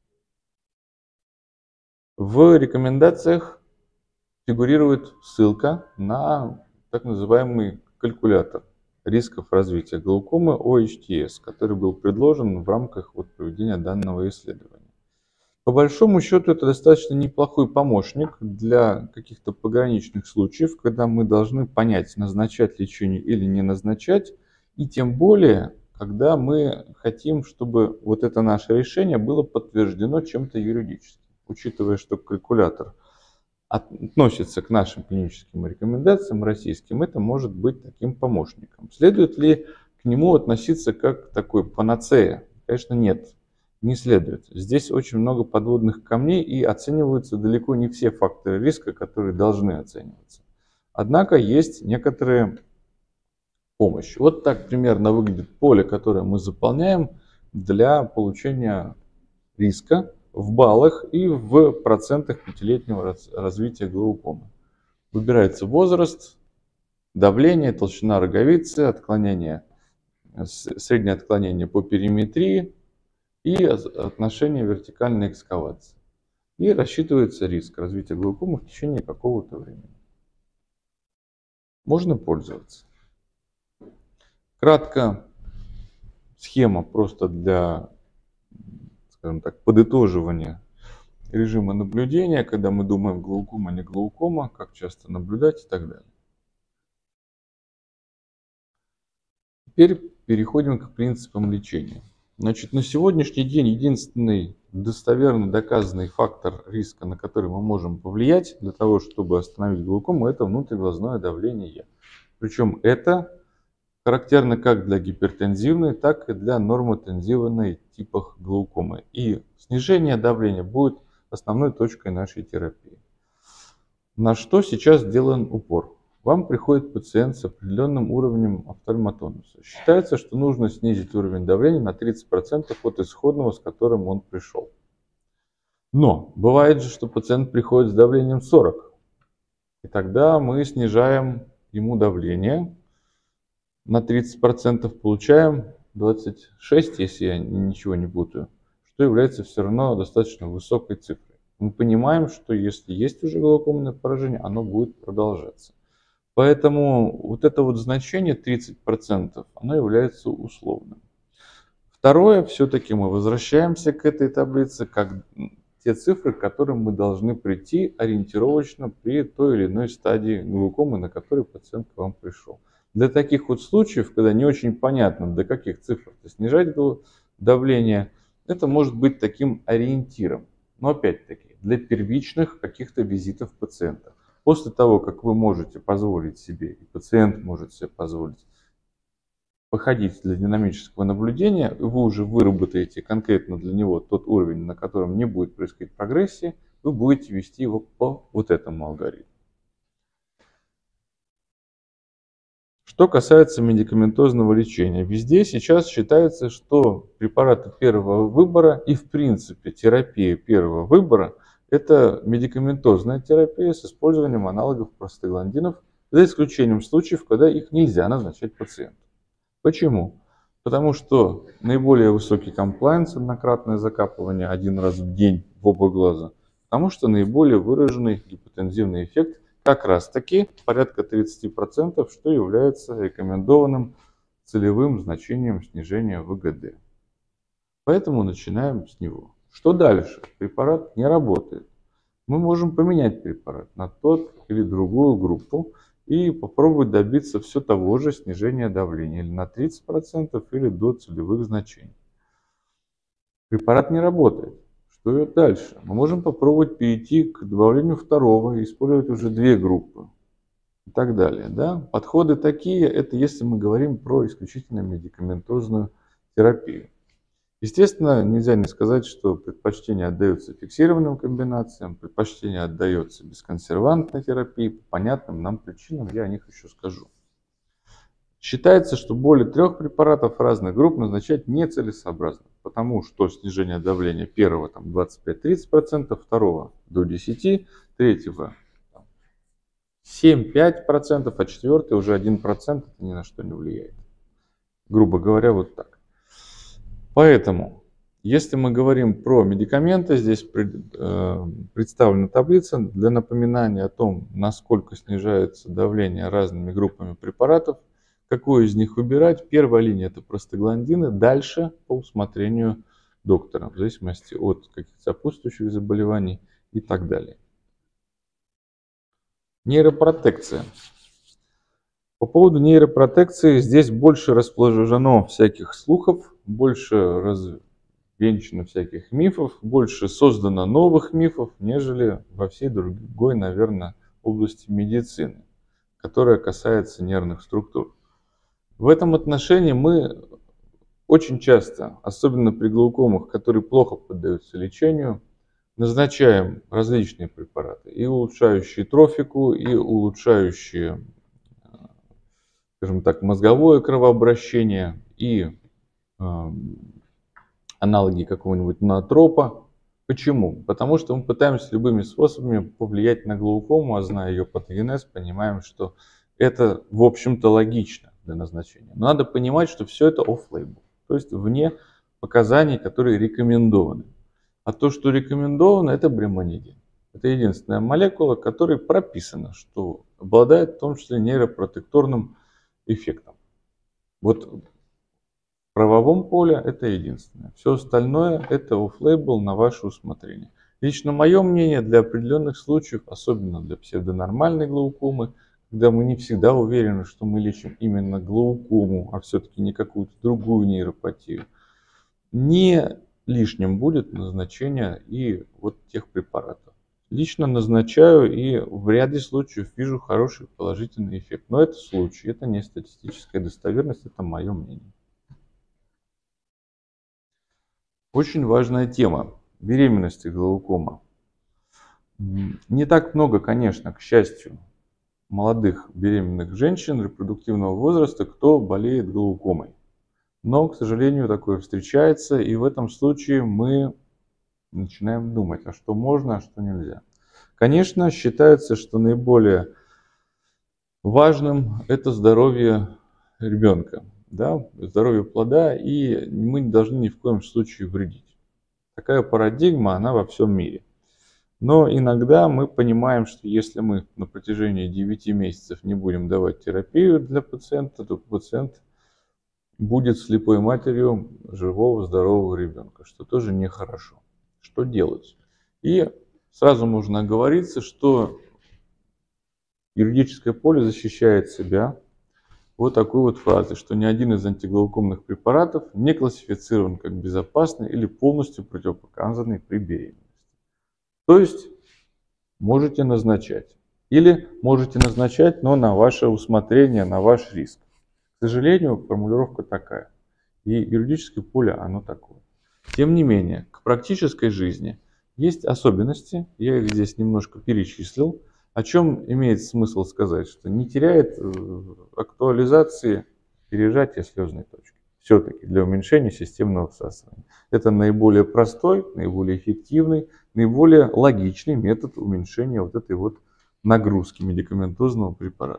В рекомендациях фигурирует ссылка на так называемый калькулятор рисков развития глаукомы о эйч ти эс, который был предложен в рамках вот проведения данного исследования. По большому счету это достаточно неплохой помощник для каких-то пограничных случаев, когда мы должны понять, назначать лечение или не назначать, и тем более, когда мы хотим, чтобы вот это наше решение было подтверждено чем-то юридически. Учитывая, что калькулятор относится к нашим клиническим рекомендациям российским, это может быть таким помощником. Следует ли к нему относиться как к такой панацея? Конечно, нет. Не следует. Здесь очень много подводных камней и оцениваются далеко не все факторы риска, которые должны оцениваться. Однако есть некоторые помощи. Вот так примерно выглядит поле, которое мы заполняем для получения риска в баллах и в процентах пятилетнего развития глаукомы. Выбирается возраст, давление, толщина роговицы, отклонение, среднее отклонение по периметрии и отношение вертикальной экскавации. И рассчитывается риск развития глаукомы в течение какого-то времени. Можно пользоваться. Кратко схема просто для, скажем так, подытоживания режима наблюдения, когда мы думаем глаукома, не глаукома, как часто наблюдать и так далее. Теперь переходим к принципам лечения. Значит, на сегодняшний день единственный достоверно доказанный фактор риска, на который мы можем повлиять для того, чтобы остановить глаукому, это внутриглазное давление. Причем это характерно как для гипертензивной, так и для нормотензивной типах глаукомы. И снижение давления будет основной точкой нашей терапии. На что сейчас сделан упор? Вам приходит пациент с определенным уровнем офтальмотонуса. Считается, что нужно снизить уровень давления на тридцать процентов от исходного, с которым он пришел. Но бывает же, что пациент приходит с давлением сорок. И тогда мы снижаем ему давление на тридцать процентов, получаем двадцать шесть, если я ничего не путаю, что является все равно достаточно высокой цифрой. Мы понимаем, что если есть уже глаукомное поражение, оно будет продолжаться. Поэтому вот это вот значение тридцать процентов, оно является условным. Второе, все-таки мы возвращаемся к этой таблице, как те цифры, к которым мы должны прийти ориентировочно при той или иной стадии глаукомы, на которой пациент к вам пришел. Для таких вот случаев, когда не очень понятно, до каких цифр снижать давления, это может быть таким ориентиром. Но опять-таки, для первичных каких-то визитов пациента. После того, как вы можете позволить себе, и пациент может себе позволить, походить для динамического наблюдения, вы уже выработаете конкретно для него тот уровень, на котором не будет происходить прогрессии, вы будете вести его по вот этому алгоритму. Что касается медикаментозного лечения, везде сейчас считается, что препараты первого выбора и в принципе терапия первого выбора – это медикаментозная терапия с использованием аналогов простагландинов, за исключением случаев, когда их нельзя назначать пациенту. Почему? Потому что наиболее высокий комплайнс, однократное закапывание один раз в день в оба глаза, потому что наиболее выраженный гипотензивный эффект как раз таки порядка тридцати процентов, что является рекомендованным целевым значением снижения ВГД. Поэтому начинаем с него. Что дальше? Препарат не работает. Мы можем поменять препарат на тот или другую группу и попробовать добиться все того же снижения давления или на тридцать процентов или до целевых значений. Препарат не работает. Что и дальше? Мы можем попробовать перейти к добавлению второго и использовать уже две группы и так далее. Да? Подходы такие, это если мы говорим про исключительно медикаментозную терапию. Естественно, нельзя не сказать, что предпочтение отдается фиксированным комбинациям, предпочтение отдается бесконсервантной терапии, по понятным нам причинам, я о них еще скажу. Считается, что более трех препаратов разных групп назначать нецелесообразно, потому что снижение давления первого там, двадцать пять - тридцать процентов, второго до десяти процентов, третьего семь - пять процентов, а четвертый уже один процент, это ни на что не влияет. Грубо говоря, вот так. Поэтому, если мы говорим про медикаменты, здесь представлена таблица для напоминания о том, насколько снижается давление разными группами препаратов. Какую из них выбирать? Первая линия – это простагландины, дальше по усмотрению доктора, в зависимости от каких-то сопутствующих заболеваний и так далее. Нейропротекция. По поводу нейропротекции здесь больше расположено всяких слухов, больше развенчано всяких мифов, больше создано новых мифов, нежели во всей другой, наверное, области медицины, которая касается нервных структур. В этом отношении мы очень часто, особенно при глаукомах, которые плохо поддаются лечению, назначаем различные препараты, и улучшающие трофику, и улучшающие, скажем так, мозговое кровообращение, и э, аналоги какого-нибудь ноотропа. Почему? Потому что мы пытаемся любыми способами повлиять на глаукому, а зная ее патогенез, понимаем, что это, в общем-то, логично для назначения. Но надо понимать, что все это off-label, то есть вне показаний, которые рекомендованы. А то, что рекомендовано, это бремонидин. Это единственная молекула, которой прописано, что обладает в том числе нейропротекторным эффектом. Вот в правовом поле это единственное. Все остальное это off-label на ваше усмотрение. Лично мое мнение, для определенных случаев, особенно для псевдонормальной глаукомы, когда мы не всегда уверены, что мы лечим именно глаукому, а все-таки не какую-то другую нейропатию, не лишним будет назначение и вот тех препаратов. Лично назначаю и в ряде случаев вижу хороший положительный эффект. Но это случай, это не статистическая достоверность, это мое мнение. Очень важная тема – беременность и глаукома. Не так много, конечно, к счастью, молодых беременных женщин репродуктивного возраста, кто болеет глаукомой. Но, к сожалению, такое встречается, и в этом случае мы начинаем думать, а что можно, а что нельзя. Конечно, считается, что наиболее важным это здоровье ребенка, да, здоровье плода, и мы не должны ни в коем случае вредить. Такая парадигма, она во всем мире. Но иногда мы понимаем, что если мы на протяжении девяти месяцев не будем давать терапию для пациента, то пациент будет слепой матерью живого, здорового ребенка, что тоже нехорошо. Что делать? И сразу можно оговориться, что юридическое поле защищает себя, вот такой вот фразой, что ни один из антиглаукомных препаратов не классифицирован как безопасный или полностью противопоказанный при беременности. То есть можете назначать. Или можете назначать, но на ваше усмотрение, на ваш риск. К сожалению, формулировка такая. И юридическое поле оно такое. Тем не менее, к практической жизни есть особенности. Я их здесь немножко перечислил. О чем имеет смысл сказать, что не теряет актуализации пережатие слезной точки. Все-таки для уменьшения системного всасывания. Это наиболее простой, наиболее эффективный, наиболее логичный метод уменьшения вот этой вот нагрузки медикаментозного препарата.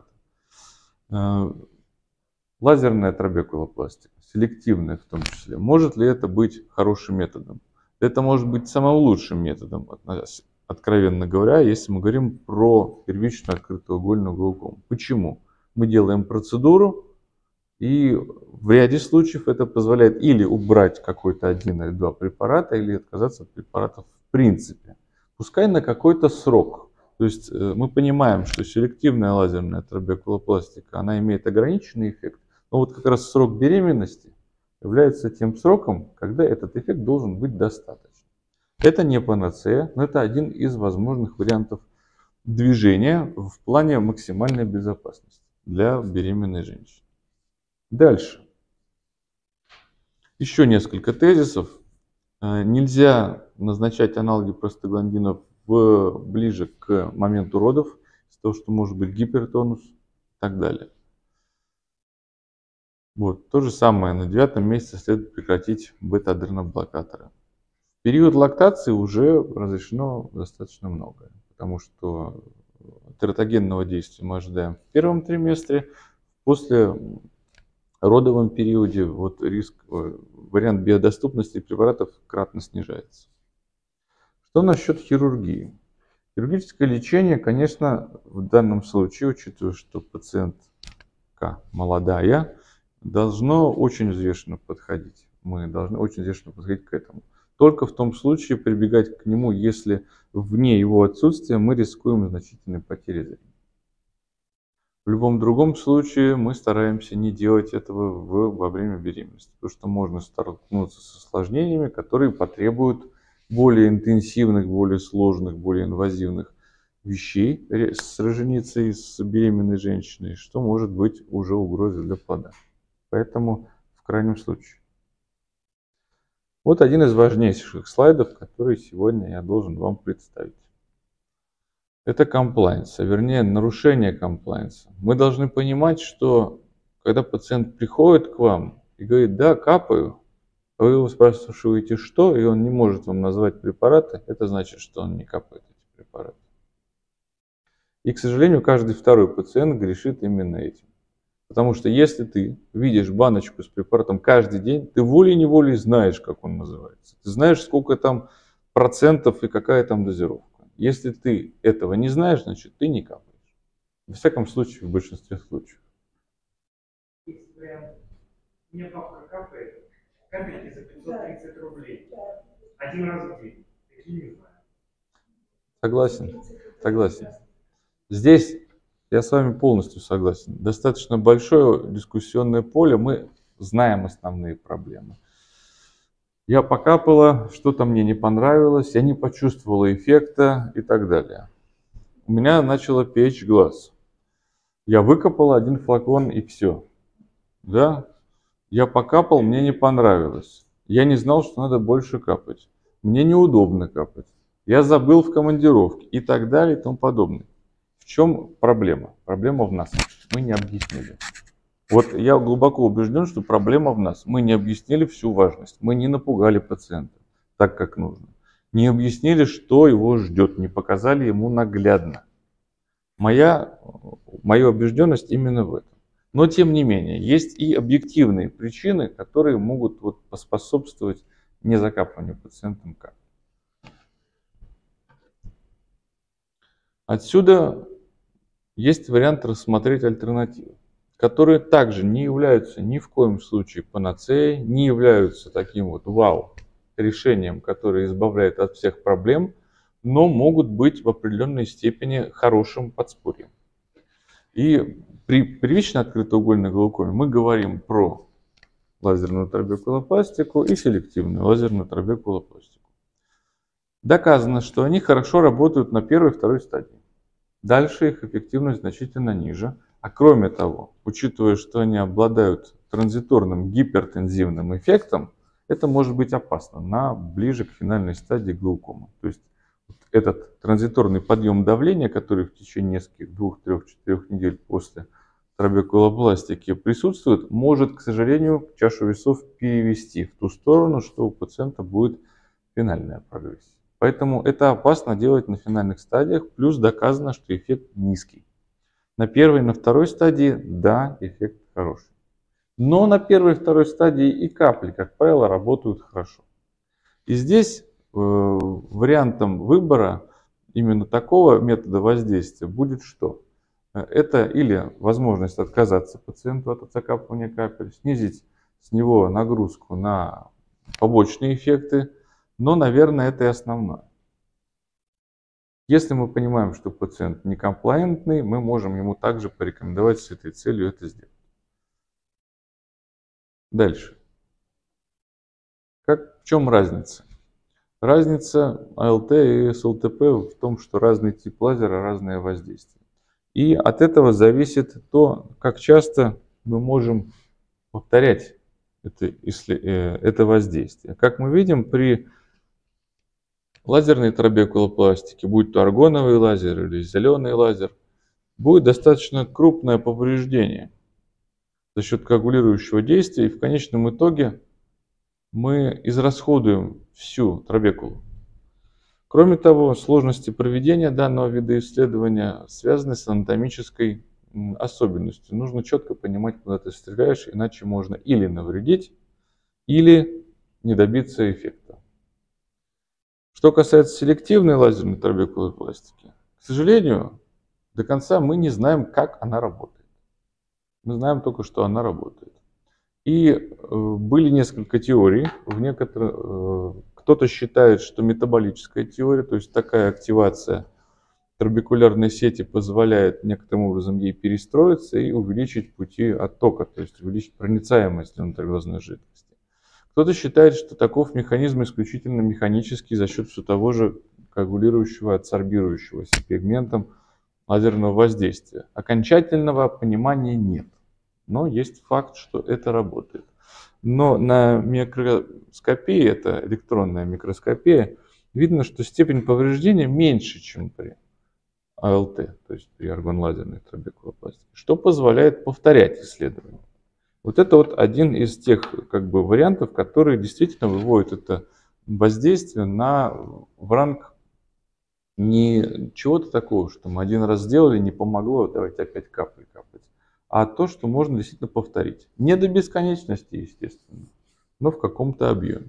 Лазерная трабекулопластика, селективная в том числе. Может ли это быть хорошим методом? Это может быть самым лучшим методом, откровенно говоря, если мы говорим про первичную открытоугольную глаукому. Почему? Мы делаем процедуру, и в ряде случаев это позволяет или убрать какой-то один или два препарата, или отказаться от препаратов в принципе. Пускай на какой-то срок. То есть мы понимаем, что селективная лазерная трабекулопластика, она имеет ограниченный эффект, но вот как раз срок беременности является тем сроком, когда этот эффект должен быть достаточным. Это не панацея, но это один из возможных вариантов движения в плане максимальной безопасности для беременной женщины. Дальше. Еще несколько тезисов. Нельзя назначать аналоги простагландинов в, ближе к моменту родов, из-за того, что может быть гипертонус и так далее. Вот. То же самое, на девятом месяце следует прекратить бета-адреноблокаторы. В период лактации уже разрешено достаточно многое, потому что тератогенного действия мы ожидаем в первом триместре, после родовом периоде вот риск, вариант биодоступности препаратов кратно снижается. Что насчет хирургии? Хирургическое лечение, конечно, в данном случае, учитывая, что пациентка молодая, должно очень взвешенно подходить. Мы должны очень взвешенно подходить к этому. Только в том случае прибегать к нему, если вне его отсутствия мы рискуем значительной потерей зрения. В любом другом случае мы стараемся не делать этого в, во время беременности, потому что можно столкнуться с осложнениями, которые потребуют более интенсивных, более сложных, более инвазивных вещей с роженицей, с беременной женщиной, что может быть уже угрозой для плода. Поэтому в крайнем случае. Вот один из важнейших слайдов, который сегодня я должен вам представить. Это комплайнс, а вернее нарушение комплайнса. Мы должны понимать, что когда пациент приходит к вам и говорит: да, капаю, а вы его спрашиваете, что, и он не может вам назвать препараты, это значит, что он не капает эти препараты. И, к сожалению, каждый второй пациент грешит именно этим. Потому что если ты видишь баночку с препаратом каждый день, ты волей-неволей знаешь, как он называется. Ты знаешь, сколько там процентов и какая там дозировка. Если ты этого не знаешь, значит ты не капаешь. Во всяком случае, в большинстве случаев. Если мне папа капает, капельки за пятьсот тридцать рублей. Один раз в день. Такие не знаю. Согласен. Согласен. Здесь я с вами полностью согласен. Достаточно большое дискуссионное поле. Мы знаем основные проблемы. Я покапала, что-то мне не понравилось, я не почувствовала эффекта и так далее. У меня начало печь глаз. Я выкапала один флакон и все. Да? Я покапал, мне не понравилось. Я не знал, что надо больше капать. Мне неудобно капать. Я забыл в командировке и так далее и тому подобное. В чем проблема? Проблема в нас. Мы не объяснили. Вот я глубоко убежден, что проблема в нас. Мы не объяснили всю важность. Мы не напугали пациента так, как нужно. Не объяснили, что его ждет. Не показали ему наглядно. Моя, моя убежденность именно в этом. Но тем не менее, есть и объективные причины, которые могут вот поспособствовать незакапыванию пациентам капли. Отсюда есть вариант рассмотреть альтернативы, которые также не являются ни в коем случае панацеей, не являются таким вот вау решением, которое избавляет от всех проблем, но могут быть в определенной степени хорошим подспорьем. И при первично открытоугольной глаукоме мы говорим про лазерную трабекулопластику и селективную лазерную трабекулопластику. Доказано, что они хорошо работают на первой и второй стадии. Дальше их эффективность значительно ниже. А кроме того, учитывая, что они обладают транзиторным гипертензивным эффектом, это может быть опасно на ближе к финальной стадии глаукомы. То есть этот транзиторный подъем давления, который в течение нескольких, двух, трех, четырех недель после трабекулопластики присутствует, может, к сожалению, чашу весов перевести в ту сторону, что у пациента будет финальная прогрессия. Поэтому это опасно делать на финальных стадиях, плюс доказано, что эффект низкий. На первой и на второй стадии, да, эффект хороший. Но на первой и второй стадии и капли, как правило, работают хорошо. И здесь э, вариантом выбора именно такого метода воздействия будет что? Это или возможность отказаться пациенту от закапывания капель, снизить с него нагрузку на побочные эффекты, но, наверное, это и основное. Если мы понимаем, что пациент некомплаентный, мы можем ему также порекомендовать с этой целью это сделать. Дальше. Как, в чем разница? Разница АЛТ и СЛТП в том, что разный тип лазера, разное воздействие. И от этого зависит то, как часто мы можем повторять это, это воздействие. Как мы видим, при лазерной трабекулопластике, будь то аргоновый лазер или зеленый лазер, будет достаточно крупное повреждение за счет коагулирующего действия, и в конечном итоге мы израсходуем всю трабекулу. Кроме того, сложности проведения данного вида исследования связаны с анатомической особенностью. Нужно четко понимать, куда ты стреляешь, иначе можно или навредить, или не добиться эффекта. Что касается селективной лазерной трабекулопластики, к сожалению, до конца мы не знаем, как она работает. Мы знаем только, что она работает. И э, были несколько теорий. В некоторых, э, кто-то считает, что метаболическая теория, то есть такая активация трабекулярной сети позволяет некоторым образом ей перестроиться и увеличить пути оттока, то есть увеличить проницаемость внутриглазной жидкости. Кто-то считает, что таков механизм исключительно механический за счет все того же коагулирующего, адсорбирующегося пигментом лазерного воздействия. Окончательного понимания нет. Но есть факт, что это работает. Но на микроскопии, это электронная микроскопия, видно, что степень повреждения меньше, чем при АЛТ, то есть при аргон-лазерной трабекулопластике, что позволяет повторять исследования. Вот это вот один из тех как бы, вариантов, которые действительно выводят это воздействие на, в ранг не чего-то такого, что мы один раз сделали, не помогло, давайте опять капли капать, а то, что можно действительно повторить. Не до бесконечности, естественно, но в каком-то объеме.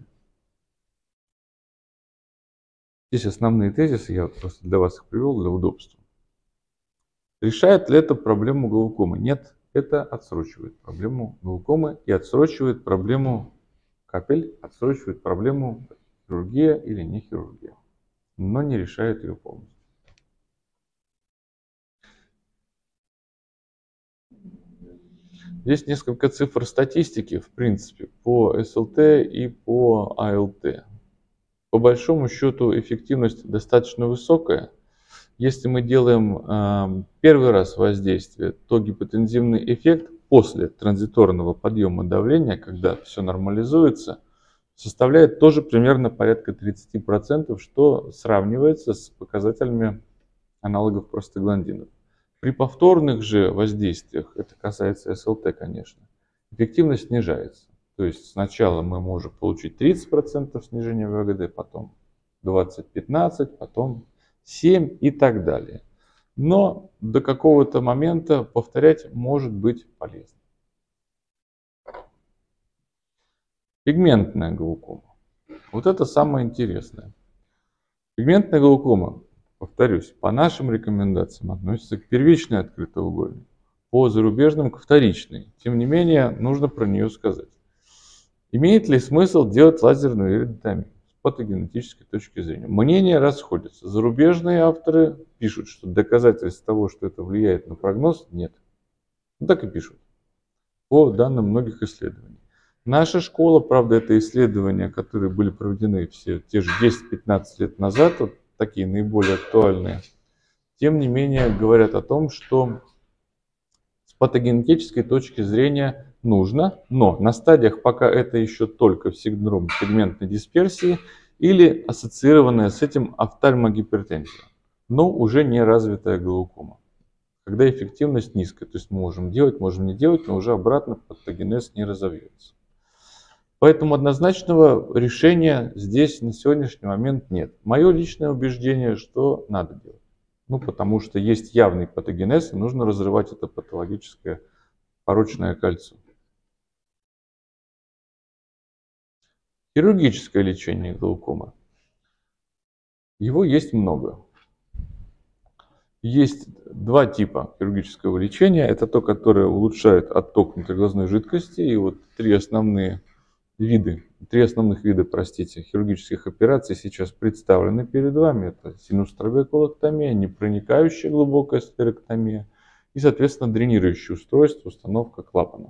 Здесь основные тезисы, я просто для вас их привел для удобства. Решает ли это проблему глаукомы? Нет, это отсрочивает проблему глаукомы и отсрочивает проблему капель, отсрочивает проблему хирургия или не хирургия, но не решает ее полностью. Здесь несколько цифр статистики, в принципе, по СЛТ и по АЛТ. По большому счету эффективность достаточно высокая. Если мы делаем э, первый раз воздействие, то гипотензивный эффект после транзиторного подъема давления, когда все нормализуется, составляет тоже примерно порядка тридцати процентов, что сравнивается с показателями аналогов простагландинов. При повторных же воздействиях, это касается СЛТ, конечно, эффективность снижается. То есть сначала мы можем получить тридцать процентов снижения ВГД, потом двадцать-пятнадцать, потом семь и так далее. Но до какого-то момента повторять может быть полезно. Пигментная глаукома. Вот это самое интересное. Пигментная глаукома, повторюсь, по нашим рекомендациям относится к первичной открытоугольной, по зарубежным к вторичной. Тем не менее, нужно про нее сказать. Имеет ли смысл делать лазерную иридотомию? патогенетической точки зрения. Мнения расходятся. Зарубежные авторы пишут, что доказательств того, что это влияет на прогноз, нет. Ну, так и пишут. По данным многих исследований. Наша школа, правда, это исследования, которые были проведены все те же десять-пятнадцать лет назад, вот такие наиболее актуальные, тем не менее говорят о том, что с патогенетической точки зрения нужно, но на стадиях, пока это еще только синдром сегментной дисперсии или ассоциированная с этим офтальмогипертензия, но уже не развитая глаукома, когда эффективность низкая. То есть мы можем делать, можем не делать, но уже обратно патогенез не разовьется. Поэтому однозначного решения здесь на сегодняшний момент нет. Мое личное убеждение, что надо делать. Ну, потому что есть явный патогенез, и нужно разрывать это патологическое порочное кольцо. Хирургическое лечение глаукомы. Его есть много. Есть два типа хирургического лечения. Это то, которое улучшает отток внутриглазной жидкости. И вот три основные виды, три основных вида, простите, хирургических операций сейчас представлены перед вами. Это синус-трабекулоктомия, непроникающая глубокая склероктомия и, соответственно, дренирующее устройство, установка клапана.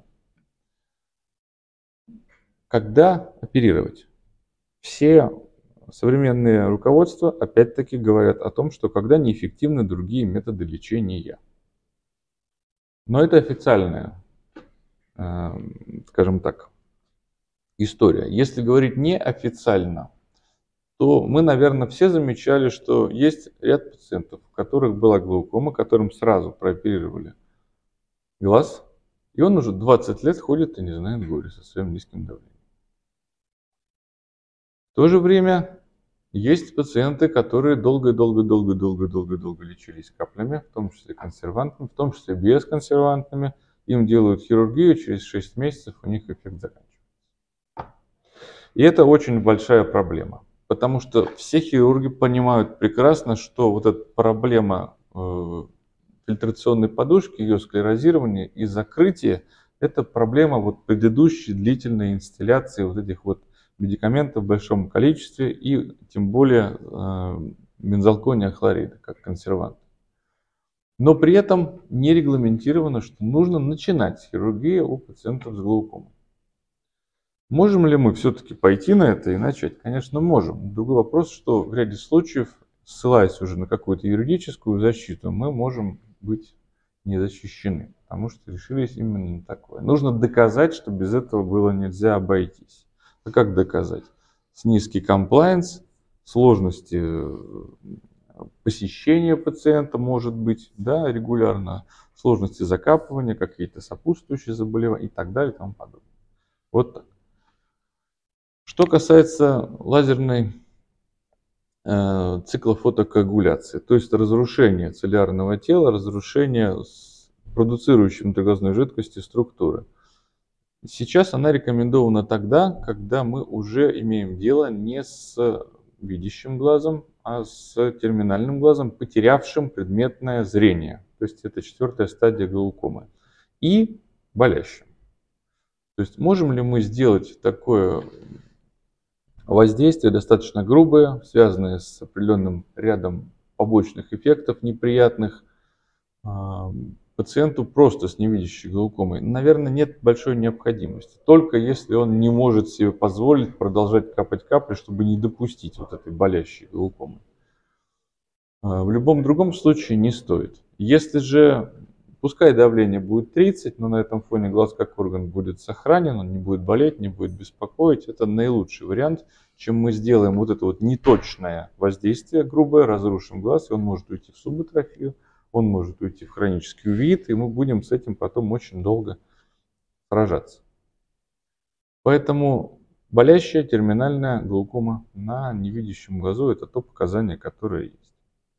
Когда оперировать? Все современные руководства опять-таки говорят о том, что когда неэффективны другие методы лечения. Но это официальная, скажем так, история. Если говорить неофициально, то мы, наверное, все замечали, что есть ряд пациентов, у которых была глаукома, которым сразу прооперировали глаз, и он уже двадцать лет ходит и не знает горя со своим низким давлением. В то же время есть пациенты, которые долго-долго-долго-долго-долго-долго лечились каплями, в том числе консервантами, в том числе бесконсервантными. Им делают хирургию, через шесть месяцев у них эффект заканчивается. И это очень большая проблема, потому что все хирурги понимают прекрасно, что вот эта проблема э, фильтрационной подушки, ее склерозирования и закрытия, это проблема вот предыдущей длительной инстилляции вот этих вот медикаментов в большом количестве и тем более э, бензалкония хлорида как консервант. Но при этом не регламентировано, что нужно начинать хирургию у пациентов с глаукомой. Можем ли мы все-таки пойти на это и начать? Конечно, можем. Другой вопрос, что в ряде случаев, ссылаясь уже на какую-то юридическую защиту, мы можем быть не защищены, потому что решились именно такое. Нужно доказать, что без этого было нельзя обойтись. А как доказать? С низкий комплаенс, сложности посещения пациента может быть, да, регулярно, сложности закапывания, какие-то сопутствующие заболевания и так далее и тому подобное. Вот так. Что касается лазерной э, циклофотокоагуляции, то есть разрушения целлюлярного тела, разрушения продуцирующей внутриглазной жидкости структуры. Сейчас она рекомендована тогда, когда мы уже имеем дело не с видящим глазом, а с терминальным глазом, потерявшим предметное зрение. То есть это четвертая стадия глаукомы. И болящим. То есть можем ли мы сделать такое воздействие, достаточно грубое, связанное с определенным рядом побочных эффектов неприятных, пациенту просто с невидящей глаукомой? Наверное, нет большой необходимости. Только если он не может себе позволить продолжать капать капли, чтобы не допустить вот этой болящей глаукомы. В любом другом случае не стоит. Если же, пускай давление будет тридцать, но на этом фоне глаз как орган будет сохранен, он не будет болеть, не будет беспокоить, это наилучший вариант, чем мы сделаем вот это вот неточное воздействие грубое, разрушим глаз, и он может уйти в субатрофию. Он может уйти в хронический увит, и мы будем с этим потом очень долго сражаться. Поэтому болящая терминальная глаукома на невидящем глазу – это то показание, которое есть.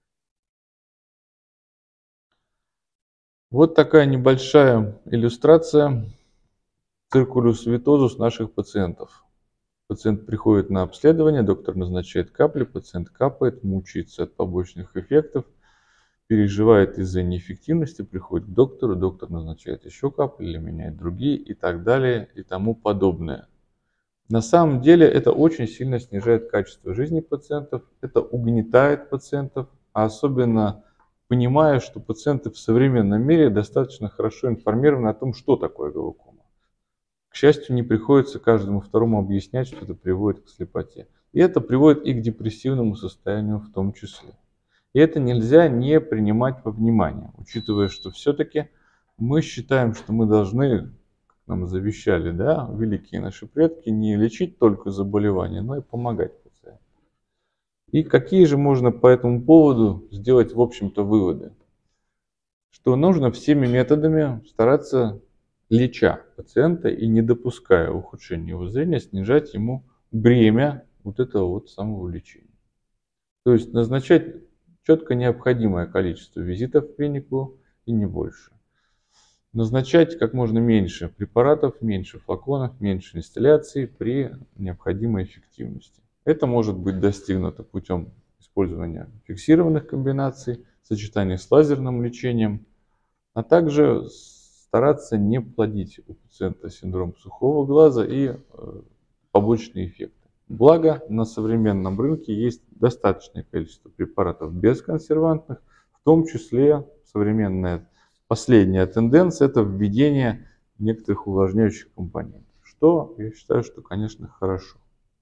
Вот такая небольшая иллюстрация циркулюс витозус наших пациентов. Пациент приходит на обследование, доктор назначает капли, пациент капает, мучается от побочных эффектов, переживает из-за неэффективности, приходит к доктору, доктор назначает еще капли или меняет другие и так далее и тому подобное. На самом деле это очень сильно снижает качество жизни пациентов, это угнетает пациентов, а особенно понимая, что пациенты в современном мире достаточно хорошо информированы о том, что такое глаукома. К счастью, не приходится каждому второму объяснять, что это приводит к слепоте. И это приводит и к депрессивному состоянию в том числе. И это нельзя не принимать во внимание, учитывая, что все-таки мы считаем, что мы должны, как нам завещали, да, великие наши предки, не лечить только заболевания, но и помогать пациентам. И какие же можно по этому поводу сделать, в общем-то, выводы? Что нужно всеми методами стараться, леча пациента и не допуская ухудшения его зрения, снижать ему бремя вот этого вот самого лечения. То есть назначать четко необходимое количество визитов в клинику и не больше. Назначать как можно меньше препаратов, меньше флаконов, меньше инстилляций при необходимой эффективности. Это может быть достигнуто путем использования фиксированных комбинаций, сочетания с лазерным лечением, а также стараться не плодить у пациента синдром сухого глаза и э, побочные эффекты. Благо, на современном рынке есть достаточное количество препаратов бесконсервантных, в том числе современная последняя тенденция – это введение некоторых увлажняющих компонентов, что я считаю, что, конечно, хорошо.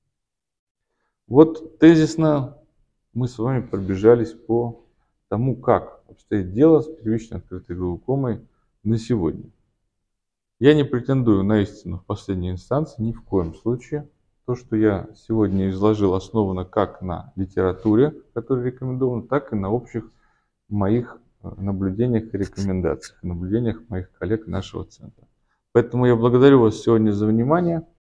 Вот тезисно мы с вами пробежались по тому, как обстоит дело с первичной открытой глаукомой на сегодня. Я не претендую на истину в последней инстанции, ни в коем случае. То, что я сегодня изложил, основано как на литературе, которая рекомендована, так и на общих моих наблюдениях и рекомендациях, наблюдениях моих коллег нашего центра. Поэтому я благодарю вас сегодня за внимание.